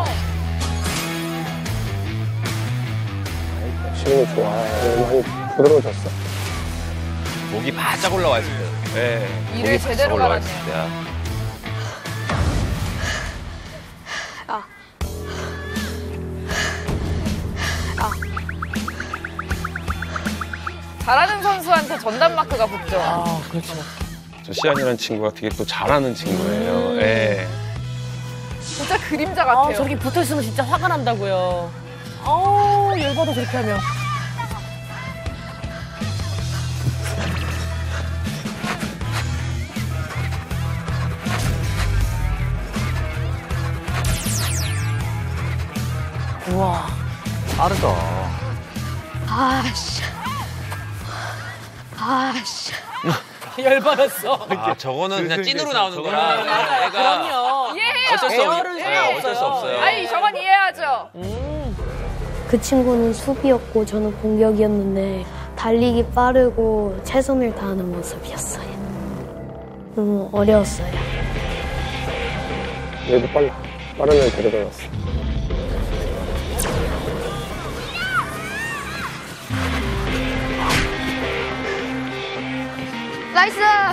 [SPEAKER 12] 시간이 좋아. 많이 부드러워졌어.
[SPEAKER 10] 목이 바짝 올라와 있을 때. 네.
[SPEAKER 4] 일을
[SPEAKER 10] 목이
[SPEAKER 4] 제대로
[SPEAKER 10] 바짝 올라와
[SPEAKER 4] 갈았네요.
[SPEAKER 10] 있을 때야.
[SPEAKER 6] 아.
[SPEAKER 4] 잘하는 선수한테 전담 마크가 붙죠.
[SPEAKER 3] 아, 그렇죠.
[SPEAKER 12] 저 시안이라는 친구가 되게 또 잘하는 친구예요. 예.
[SPEAKER 4] 진짜 그림자 같아요.
[SPEAKER 3] 아, 저렇게 붙어 있으면 진짜 화가 난다고요. 아우, 열받아 저렇게 하면. 우와,
[SPEAKER 2] 빠르다.
[SPEAKER 6] 아씨. 아씨.
[SPEAKER 3] 열받았어.
[SPEAKER 10] 아, 저거는 그냥 찐으로 나오는
[SPEAKER 3] 아,
[SPEAKER 10] 거라. 애가
[SPEAKER 3] 그럼요.
[SPEAKER 4] 이해해요.
[SPEAKER 10] 어쩔 수 없,
[SPEAKER 3] 에어를
[SPEAKER 10] 네,
[SPEAKER 3] 수가
[SPEAKER 10] 어쩔 수
[SPEAKER 3] 없어요.
[SPEAKER 10] 없어요.
[SPEAKER 4] 아니, 저건 이해하죠.
[SPEAKER 6] 그 친구는 수비였고 저는 공격이었는데 달리기 빠르고 최선을 다하는 모습이었어요. 너무 어려웠어요.
[SPEAKER 12] 얘도 빨라. 빠르면 데려다 놨어.
[SPEAKER 4] 나이스! 와,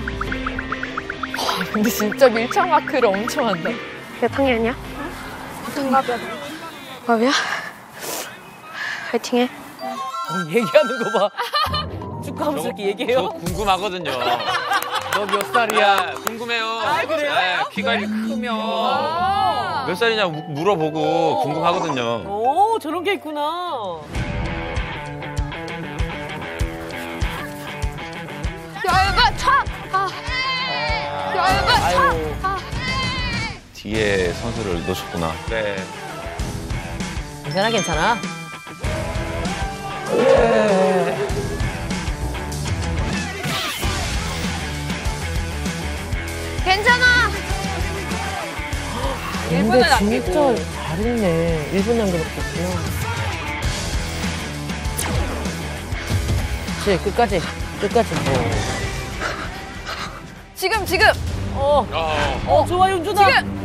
[SPEAKER 4] 근데 진짜 밀착 마크를 엄청 한다.
[SPEAKER 6] 몇 학년이야? 동갑이야. 동갑이야? 파이팅해.
[SPEAKER 3] 어, 얘기하는 거 봐. 축구하면서 이렇게
[SPEAKER 10] 저
[SPEAKER 3] 얘기해요?
[SPEAKER 10] 궁금하거든요.
[SPEAKER 3] 너 몇 살이야?
[SPEAKER 10] 궁금해요.
[SPEAKER 3] 아, 그래요?
[SPEAKER 10] 네, 키가 이렇게 크면
[SPEAKER 3] 아.
[SPEAKER 10] 몇 살이냐 무- 물어보고 궁금하거든요.
[SPEAKER 3] 오, 저런 게 있구나.
[SPEAKER 4] 열받쳐! 아. 열받쳐!
[SPEAKER 3] 아유.
[SPEAKER 4] 아.
[SPEAKER 10] 뒤에 선수를 놓쳤구나. 네.
[SPEAKER 3] 괜찮아, 괜찮아.
[SPEAKER 4] 괜찮아! 일 분을
[SPEAKER 3] 근데
[SPEAKER 4] 남기고.
[SPEAKER 3] 진짜 잘했네. 일 분 남겨놓겠구나. 그치, 끝까지. 끝까지.
[SPEAKER 4] 지금, 지금!
[SPEAKER 3] 어. 어, 좋아, 윤준아.
[SPEAKER 4] 지금!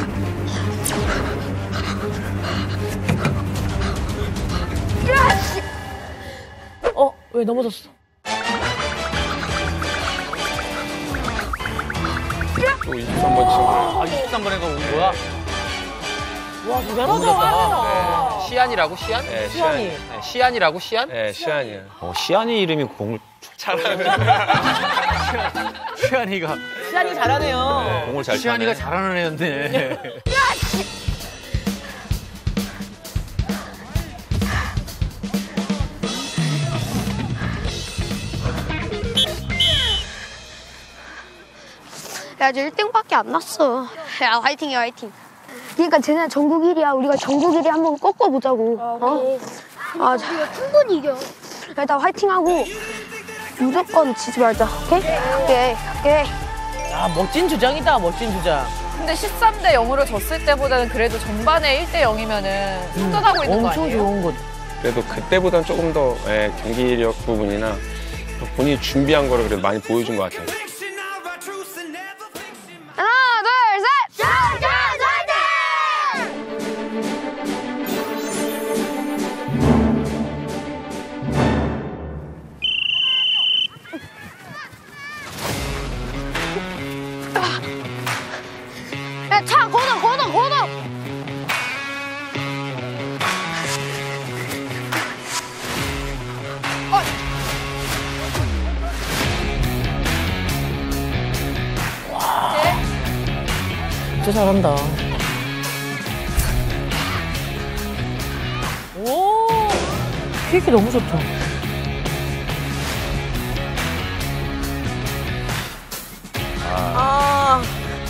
[SPEAKER 4] 으아씨!
[SPEAKER 3] 어, 왜 넘어졌어?
[SPEAKER 15] 또 이십삼 번 친구.
[SPEAKER 5] 아, 이십삼 번 애가 온 거야?
[SPEAKER 3] 와,
[SPEAKER 2] 너무
[SPEAKER 3] 대단하다.
[SPEAKER 2] 좋다. 네. 시안이라고 시안?
[SPEAKER 9] 네,
[SPEAKER 3] 시안이.
[SPEAKER 2] 네, 시안이라고 시안?
[SPEAKER 9] 네, 시안이요.
[SPEAKER 2] 어, 시안이 이름이 공을 잘하네. 시안이가
[SPEAKER 3] 시안이 잘하네요.
[SPEAKER 2] 네, 공을 잘 시안이가
[SPEAKER 3] 차네.
[SPEAKER 2] 잘하는 애였네.
[SPEAKER 6] 야, 저 일 등밖에 안 났어. 야, 화이팅이야, 화이팅. 그러니까 쟤네 전국 일 위야. 우리가 전국 일 위 한번 꺾어보자고. 어? 아, 자. 우리가 충분히 이겨. 일단 화이팅하고 무조건 지지 말자. 오케이? 오케이, 오케이.
[SPEAKER 3] 아, 멋진 주장이다, 멋진 주장.
[SPEAKER 4] 근데 십삼 대 영으로 졌을 때보다는 그래도 전반에 일 대 영이면은 선전하고 있는 거 아니에요?
[SPEAKER 3] 엄청 좋은 거.
[SPEAKER 12] 그래도 그때보단 조금 더 예, 경기력 부분이나 또 본인이 준비한 거를 그래도 많이 보여준 것 같아요.
[SPEAKER 6] 하나, 둘, 셋! 자, 자, 야, 차, 걷어, 걷어, 걷어!
[SPEAKER 3] 진짜 잘한다. 오, 킥이 너무 좋다. 아.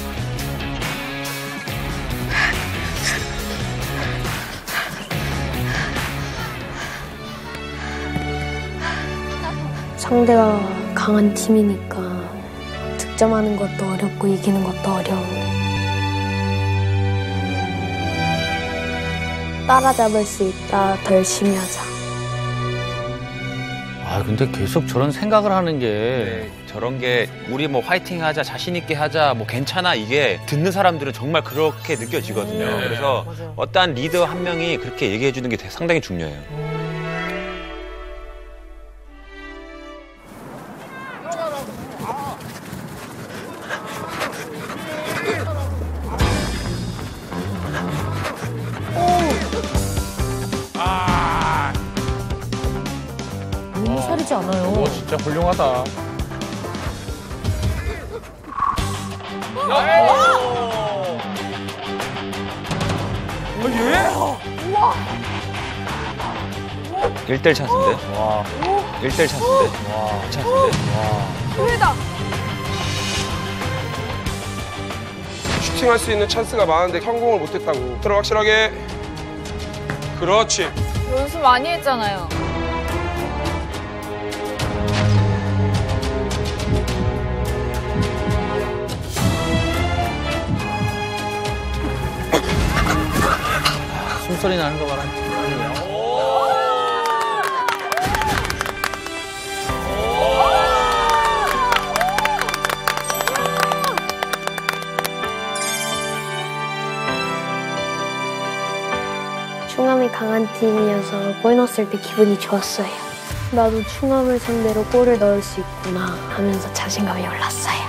[SPEAKER 6] 상대가 강한 팀이니까 득점하는 것도 어렵고 이기는 것도 어려워. 따라잡을 수 있다. 더 열심히 하자.
[SPEAKER 5] 아 근데 계속 저런 생각을 하는 게
[SPEAKER 10] 네, 저런 게 우리 뭐 화이팅 하자, 자신 있게 하자, 뭐 괜찮아 이게 듣는 사람들은 정말 그렇게 느껴지거든요.
[SPEAKER 3] 네,
[SPEAKER 10] 그래서
[SPEAKER 3] 맞아요.
[SPEAKER 10] 어떠한 리더 한 명이 그렇게 얘기해 주는 게 되게 상당히 중요해요.
[SPEAKER 3] 너무 살이지 않아요.
[SPEAKER 7] 오, 진짜 훌륭하다.
[SPEAKER 1] 어, 얘?
[SPEAKER 3] 우와.
[SPEAKER 10] 일 대 일 찬스인데?
[SPEAKER 7] 와.
[SPEAKER 10] 일 대 일 찬스인데?
[SPEAKER 7] 와.
[SPEAKER 10] 찬스인데?
[SPEAKER 4] 기회다.
[SPEAKER 12] 슈팅할 수 있는 찬스가 많은데 성공을 못했다고. 들어 확실하게. 그렇지.
[SPEAKER 4] 연습 많이 했잖아요.
[SPEAKER 5] 숨소리 나는 거 봐라.
[SPEAKER 6] 충암이 강한 팀이어서 골 넣었을 때 기분이 좋았어요. 나도 충암을 상대로 골을 넣을 수 있구나 하면서 자신감이 올랐어요.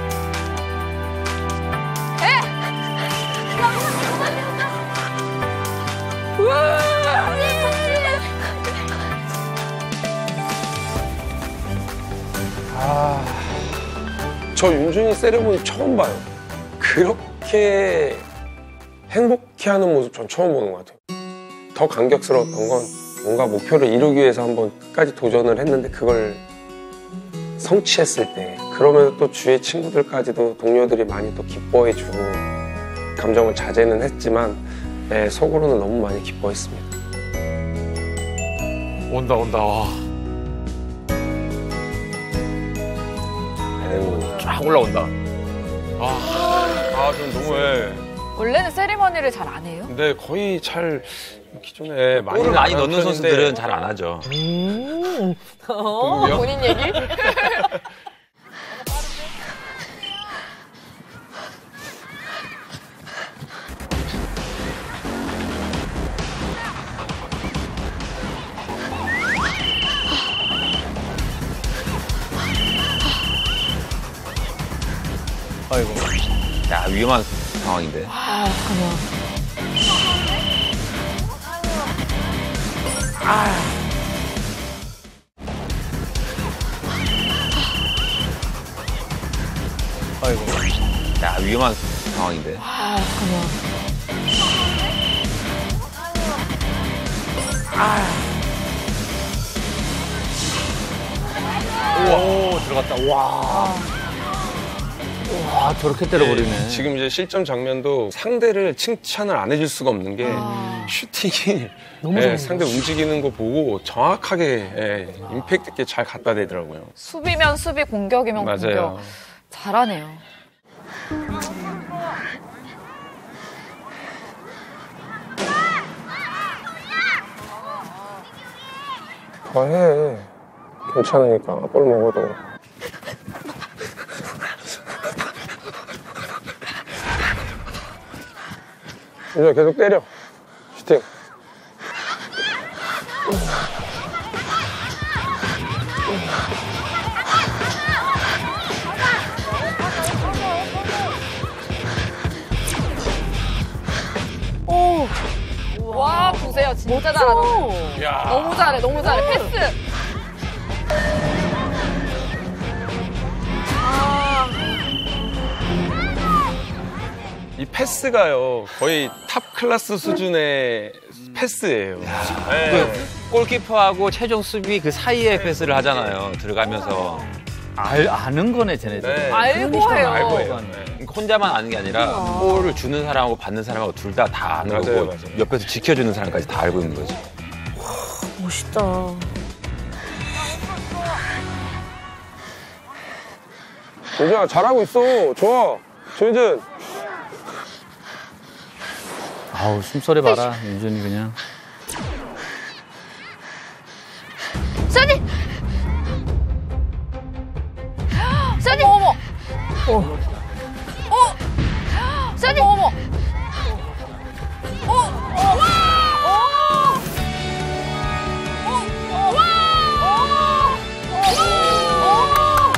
[SPEAKER 12] 아, 저 윤준이 세레모니 처음 봐요. 그렇게 행복해하는 모습 전 처음 보는 것 같아요. 더 감격스러웠던 건 뭔가 목표를 이루기 위해서 한번 끝까지 도전을 했는데 그걸 성취했을 때 그러면서 또 주위의 친구들까지도 동료들이 많이 또 기뻐해주고 감정을 자제는 했지만 네, 속으로는 너무 많이 기뻐했습니다.
[SPEAKER 7] 온다, 온다, 와. 쫙 올라온다.
[SPEAKER 12] 아, 아, 좀 너무해.
[SPEAKER 4] 원래는 세리머니를 잘 안 해요?
[SPEAKER 12] 근데 거의 잘 기존에 많이
[SPEAKER 10] 골을 많이
[SPEAKER 12] 안
[SPEAKER 10] 넣는
[SPEAKER 12] 하는
[SPEAKER 10] 선수들은
[SPEAKER 12] 편인데
[SPEAKER 10] 잘 안 하죠.
[SPEAKER 3] 음.
[SPEAKER 4] 어, 본인 얘기?
[SPEAKER 10] 아이고. 야, 위험한 상황인데.
[SPEAKER 3] 아, 어떡하냐. 아.
[SPEAKER 2] 아이고. 야, 위험한 상황인데.
[SPEAKER 3] 아, 그냥. 아.
[SPEAKER 2] 오, 들어갔다. 와. 와, 저렇게 때려버리네.
[SPEAKER 12] 네, 지금 이제 실점 장면도 상대를 칭찬을 안 해줄 수가 없는 게
[SPEAKER 3] 아.
[SPEAKER 12] 슈팅이
[SPEAKER 3] 너무
[SPEAKER 12] 예,
[SPEAKER 3] 잘한다.
[SPEAKER 12] 상대 움직이는 거 보고 정확하게 예, 임팩트 있게 잘 갖다 대더라고요.
[SPEAKER 4] 수비면 수비, 공격이면
[SPEAKER 12] 맞아요.
[SPEAKER 4] 공격. 잘하네요.
[SPEAKER 12] 더 해. 괜찮으니까 볼 먹어도. 이제 계속 때려. 슈팅.
[SPEAKER 4] 오. 와, 보세요. 진짜 잘하죠.
[SPEAKER 12] 야.
[SPEAKER 4] 너무 잘해, 너무 잘해. 패스. 아.
[SPEAKER 12] 이 패스가요 거의 탑 클래스 수준의 패스예요. 네.
[SPEAKER 2] 그 골키퍼하고 최종 수비 그 사이에 패스를 하잖아요. 들어가면서.
[SPEAKER 5] 알, 아는 거네, 쟤네들.
[SPEAKER 2] 네.
[SPEAKER 4] 알고 해요.
[SPEAKER 2] 알고 해요. 네. 혼자만 아는 게 아니라 골을 주는 사람하고 받는 사람하고 둘 다 다 아는
[SPEAKER 12] 맞아요,
[SPEAKER 2] 거고
[SPEAKER 12] 맞아요.
[SPEAKER 2] 옆에서 지켜주는 사람까지 다 알고 있는 거지.
[SPEAKER 3] 멋있다.
[SPEAKER 12] 윤준아 잘하고 있어. 좋아. 조윤준.
[SPEAKER 5] 아우, 숨소리 봐라, 윤준이 그냥.
[SPEAKER 4] 써니! 써니! 어머, 어머. 어! 써니! 어머. 어! 어! 와! 어! 어! 와! 어! 어!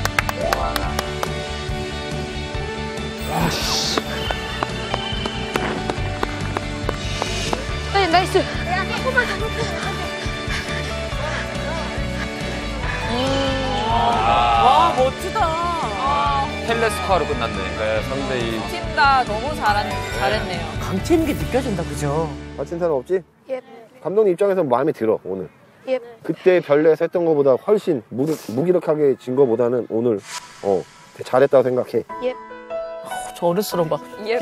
[SPEAKER 12] 아, 씨.
[SPEAKER 4] 네, 나이스.
[SPEAKER 3] 와, 멋지다.
[SPEAKER 2] 텔레스코어로 끝났네.
[SPEAKER 12] 네, 삼 대 이.
[SPEAKER 4] 팀 다 너무 잘한, 잘했네요.
[SPEAKER 3] 강팀인 게 느껴진다, 그죠?
[SPEAKER 17] 다친 사람 없지?
[SPEAKER 6] 예.
[SPEAKER 17] 감독님 입장에서 마음에 들어 오늘.
[SPEAKER 6] 예.
[SPEAKER 17] 그때 별내에서 했던 것보다 훨씬 무, 무기력하게 진 것보다는 오늘 어 잘했다고 생각해.
[SPEAKER 6] 예.
[SPEAKER 3] 저 어른스러운 막.
[SPEAKER 4] 예.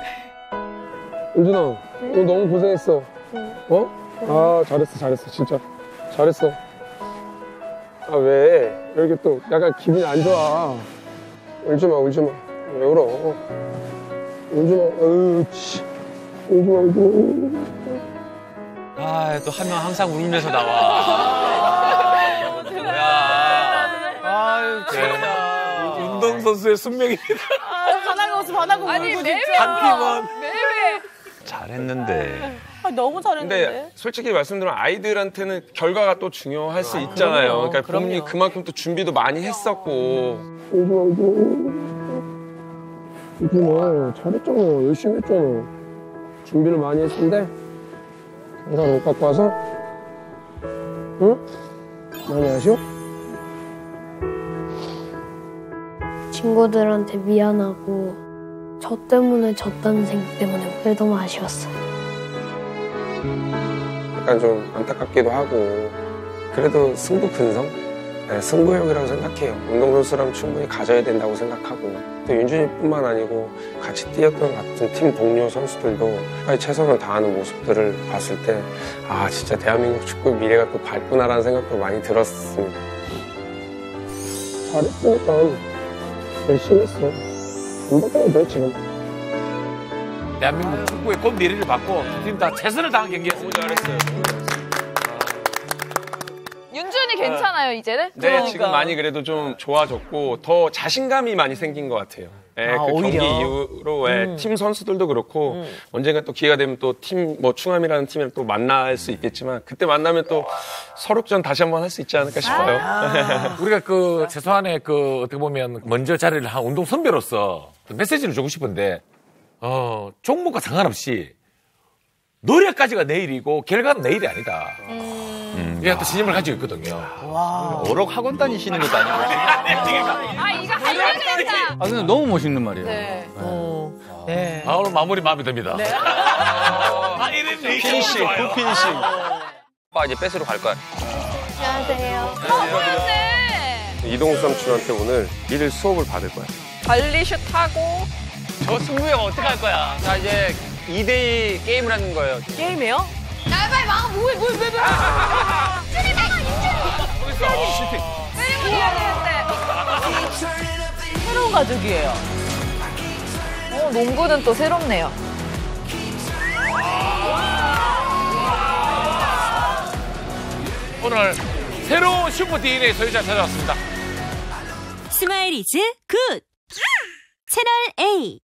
[SPEAKER 12] 윤준아, 오늘 너무 고생했어. 어? 아, 잘했어, 잘했어, 진짜. 잘했어. 아, 왜? 왜 이렇게 또 약간 기분이 안 좋아? 울지 마, 울지 마. 왜 울어? 울지 마, 어휴, 치. 울지 마, 울지 마.
[SPEAKER 2] 아, 또 한 명 항상 울면서 나와. 뭐야. 아유, 진짜.
[SPEAKER 1] 운동선수의 숙명입니다.
[SPEAKER 3] 반하고 없어, 반하고
[SPEAKER 4] 아니,
[SPEAKER 3] 울고
[SPEAKER 4] 매회
[SPEAKER 3] 진짜.
[SPEAKER 1] 한 팀원.
[SPEAKER 4] 매회.
[SPEAKER 2] 잘했는데.
[SPEAKER 3] 아, 너무 잘했는데.
[SPEAKER 12] 근데 솔직히 말씀드리면 아이들한테는 결과가 또 중요할 수 있잖아요.
[SPEAKER 3] 그럼요,
[SPEAKER 12] 그러니까 부모님이
[SPEAKER 3] 그럼요.
[SPEAKER 12] 그만큼 또 준비도 많이 했었고. 울지 마, 울지 마. 울지 마. 잘했잖아. 열심히 했잖아. 준비를 많이 했는데 항상 못 갖고 와서 응? 많이 아쉬워?
[SPEAKER 6] 친구들한테 미안하고 저 때문에 졌다는 생각 때문에 그게 너무 아쉬웠어.
[SPEAKER 12] 약간 좀 안타깝기도 하고 그래도 승부 근성? 네, 승부욕이라고 생각해요. 운동선수라면 충분히 가져야 된다고 생각하고 또 윤준이뿐만 아니고 같이 뛰었던 같은 팀 동료 선수들도 빨리 최선을 다하는 모습들을 봤을 때 아 진짜 대한민국 축구의 미래가 또 밝구나라는 생각도 많이 들었습니다. 잘했으니까 열심히 했어. 완벽하게 돼 지금.
[SPEAKER 1] 대한민국 축구의 곧 미래를 받고 두 팀 다 최선을 다한 경기였습니다.
[SPEAKER 12] 너무 잘했어요.
[SPEAKER 4] 윤준이 괜찮아요, 이제는?
[SPEAKER 12] 네,
[SPEAKER 3] 그러니까.
[SPEAKER 12] 지금 많이 그래도 좀 좋아졌고 더 자신감이 많이 생긴 것 같아요. 네,
[SPEAKER 3] 아,
[SPEAKER 12] 그
[SPEAKER 3] 오히려.
[SPEAKER 12] 경기 이후로 예,
[SPEAKER 3] 음.
[SPEAKER 12] 팀 선수들도 그렇고
[SPEAKER 3] 음.
[SPEAKER 12] 언젠가 또 기회가 되면 또 팀 뭐 충암이라는 팀을 또 만날 수 있겠지만 그때 만나면 또 서록전 다시 한번 할 수 있지 않을까 싶어요.
[SPEAKER 1] 우리가 그 최소한의 그 어떻게 보면 먼저 자리를 한 운동 선배로서 메시지를 주고 싶은데 어 종목과 상관없이
[SPEAKER 18] 노력까지가 내일이고 결과는 내일이 아니다. 음. 얘가 또 신념을 가지고 있거든요.
[SPEAKER 3] 와.
[SPEAKER 2] 어록 학원 다니시는 것도 아니고.
[SPEAKER 4] 아, 이거 하려야 된다.
[SPEAKER 2] 아, 근데 너무 멋있는 말이에요.
[SPEAKER 4] 네.
[SPEAKER 3] 어. 네.
[SPEAKER 18] 아, 오늘 마무리 마음에 듭니다.
[SPEAKER 3] 네.
[SPEAKER 18] 아, 이런
[SPEAKER 2] 피니싱, 풀 피니싱.
[SPEAKER 10] 오빠 이제 뺏으러 갈 거야.
[SPEAKER 4] 안녕하세요. 어, 보였네.
[SPEAKER 12] 이동욱 삼촌한테 오늘 일 수업을 받을 거야.
[SPEAKER 4] 관리슛 하고.
[SPEAKER 2] 저 승부에 어떻게 할 거야? 자, 이제 이 대이 게임을 하는 거예요.
[SPEAKER 3] 게임이에요?
[SPEAKER 4] 나 빨리 막 뭐해 뭐해 뭐해 뭐해. 윤준이 내가 윤준이.
[SPEAKER 18] 슈팅.
[SPEAKER 4] 빨리 해야 되는데.
[SPEAKER 3] 새로운 가족이에요.
[SPEAKER 4] 어, 농구는 또 새롭네요.
[SPEAKER 18] 오늘 새로운 슈퍼 디엔에이 소유자 찾아왔습니다.
[SPEAKER 19] 스마일 이즈 굿! 채널 A